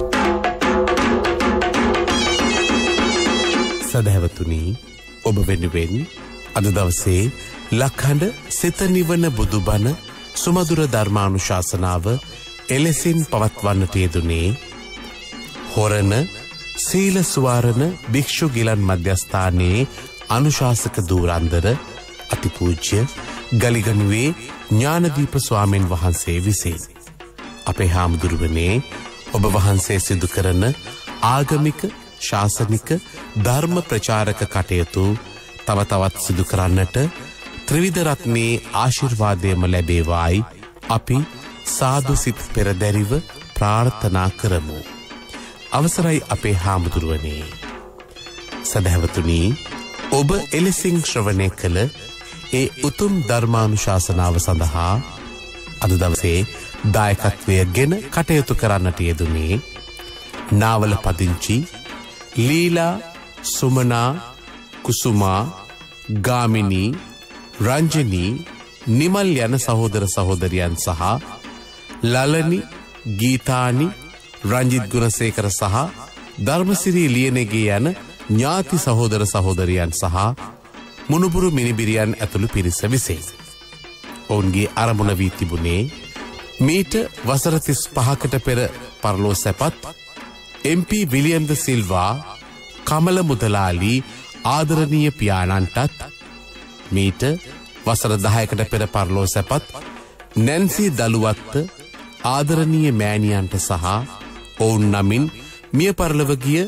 Speaker 1: සදහැවතුනි, ඔබ වෙනුවෙන් අද දවසේ ලක්හඬ සිත නිවන බුදුබණ සුමధుර ධර්මානුශාසනාව එලෙසින් පවත්වන්නට යෙදුනේ හොරණ සීල සුවාරණ භික්ෂු ගිලන් මධ්‍යස්ථානයේ අනුශාසක ධූරන්දර අතිපූජ්‍ය ගලිගමුවේ ඥානදීප ස්වාමීන් වහන්සේ විසින් අපේ හාමුදුරුවනේ ඔබ වහන්සේ සිදු කරන ආගමික ශාසනික ධර්ම ප්‍රචාරක කටයුතු තව තවත් සිදු කරන්නට ත්‍රිවිධ රත්නයේ ආශිර්වාදයම ලැබේවායි අපි සාදු සිත පෙරදැරිව ප්‍රාර්ථනා කරමු. අවසරයි අපේ හාමුදුරුවනේ. සදහැවතුනි, ඔබ එලෙසින් ශ්‍රවණය කළ ඒ උතුම් ධර්මානුශාසනාව සඳහා අද දවසේ දායකත්වය ගෙන කටයුතු කරන්නට යෙදුනේ නාවල පදිංචි ලීලා, සුමනා, කුසුමා, ගාමිණී, රංජනී, නිමල් යන සහෝදර සහෝදරියන් සහ ලලනි, ගීතානි, රංජිත් ගුණසේකර සහ ධර්මසිරී ලියනගේ යන ඥාති සහෝදර සහෝදරියන් සහ මුණුබුරු මිනිබිරියන් ඇතුළු පිරිස විසින් ඔවුන්ගේ අරමුණ වී තිබුණේ මීට වසර තිස් පහකට පෙර පරලෝ සැපත් M P William de Silva Kamala මුදලාලි ආදරණීය පියාණන්ටත් මීට වසර දහයකට පෙර පරලෝ සැපත් නැන්සි දළුවත්ත ආදරණීය මෑණියන්ට සහ ඔවුන් නමින් මිය පරලොව ගිය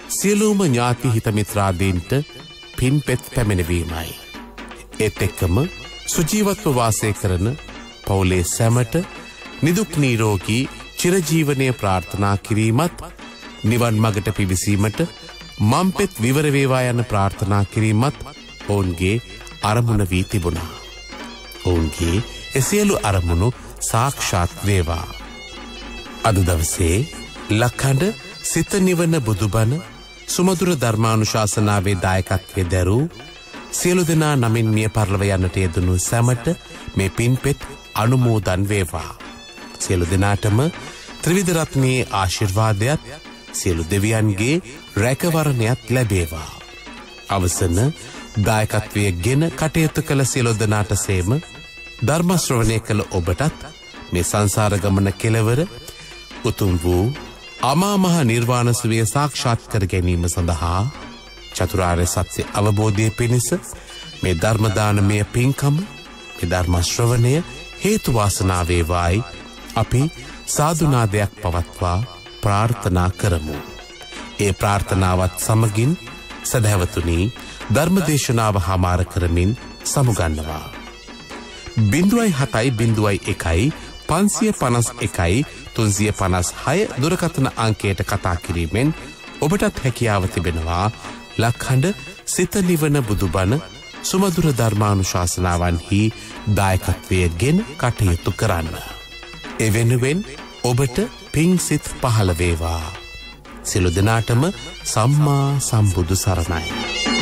Speaker 1: සියලුම ඥාති හිත මිත්‍රාදීන්ට පින්පෙත් පැමිණවීමයි. ඒත් එක්කම සුජීවත්ව වාසය කරන පවුලේ සැමට නිදුක් නිරෝගී චිරජීවනය ප්‍රාර්ථනා කිරීමත් නිවන් මගට පිවිසීමට මම්පෙත් විවර වේවා යන ප්‍රාර්ථනා කිරීමත් ඔවුන්ගේ අරමුණ වී තිබුණා. ඔවුන්ගේ එසියලු අරමුණු සාක්ෂාත් වේවා. අද දවසේ ලක්හඬ සිත නිවන බුදුබණ සුමధుර ධර්මානුශාසනාවේ දායකත්වයේ දරූ සියලු දෙනා නමින් මිය පරලොව යන්නට යෙදුණු සැමට මේ පින්පෙත් අනුමෝදන් වේවා. සියලු දෙනාටම ත්‍රිවිධ රත්නයේ ආශිර්වාදයත් සියලු දෙවියන්ගේ රැකවරණයත් ලැබේවා. අවසන දායකත්වයේ ගෙන කටයුතු කළ සියලු දෙනාට සේම ධර්ම ශ්‍රවණය කළ ඔබටත් මේ සංසාර ගමන කෙලවර උතුම් වූ අමා මහ නිර්වාණ සුවය සාක්ෂාත් කර ගැනීම සඳහා චතුරාර්ය සත්‍ය අවබෝධය පිණිස මේ ධර්ම දානමය පින්කම මේ ධර්ම ශ්‍රවණය හේතු වාසනා වේවායි අපි සාදුනාදයක් පවත්වා ප්‍රාර්ථනා කරමු. ඒ ප්‍රාර්ථනාවත් සමගින් සදහැවතුනි ධර්මදේශනාව හමාර කරමින් සමුගන්නවා. බිඳුවයි හතයි බිඳුවයි එකයි පන්සිය පනස් එකයි තුන්සිය පනස් හය දුරකථන අංකයට කතා කිරීමෙන් ඔබටත් හැකියාව තිබෙනවා ලක්හඬ සිත නිවන බුදුබණ සුමధుර ධර්මානුශාසනාවන්හි දායකත්වය ගෙන කටයුතු කරන්න. එවෙනුවෙන් ඔබට පිං සිත් පහළ වේවා. සියලු දෙනාටම සම්මා සම්බුදු සරණයි.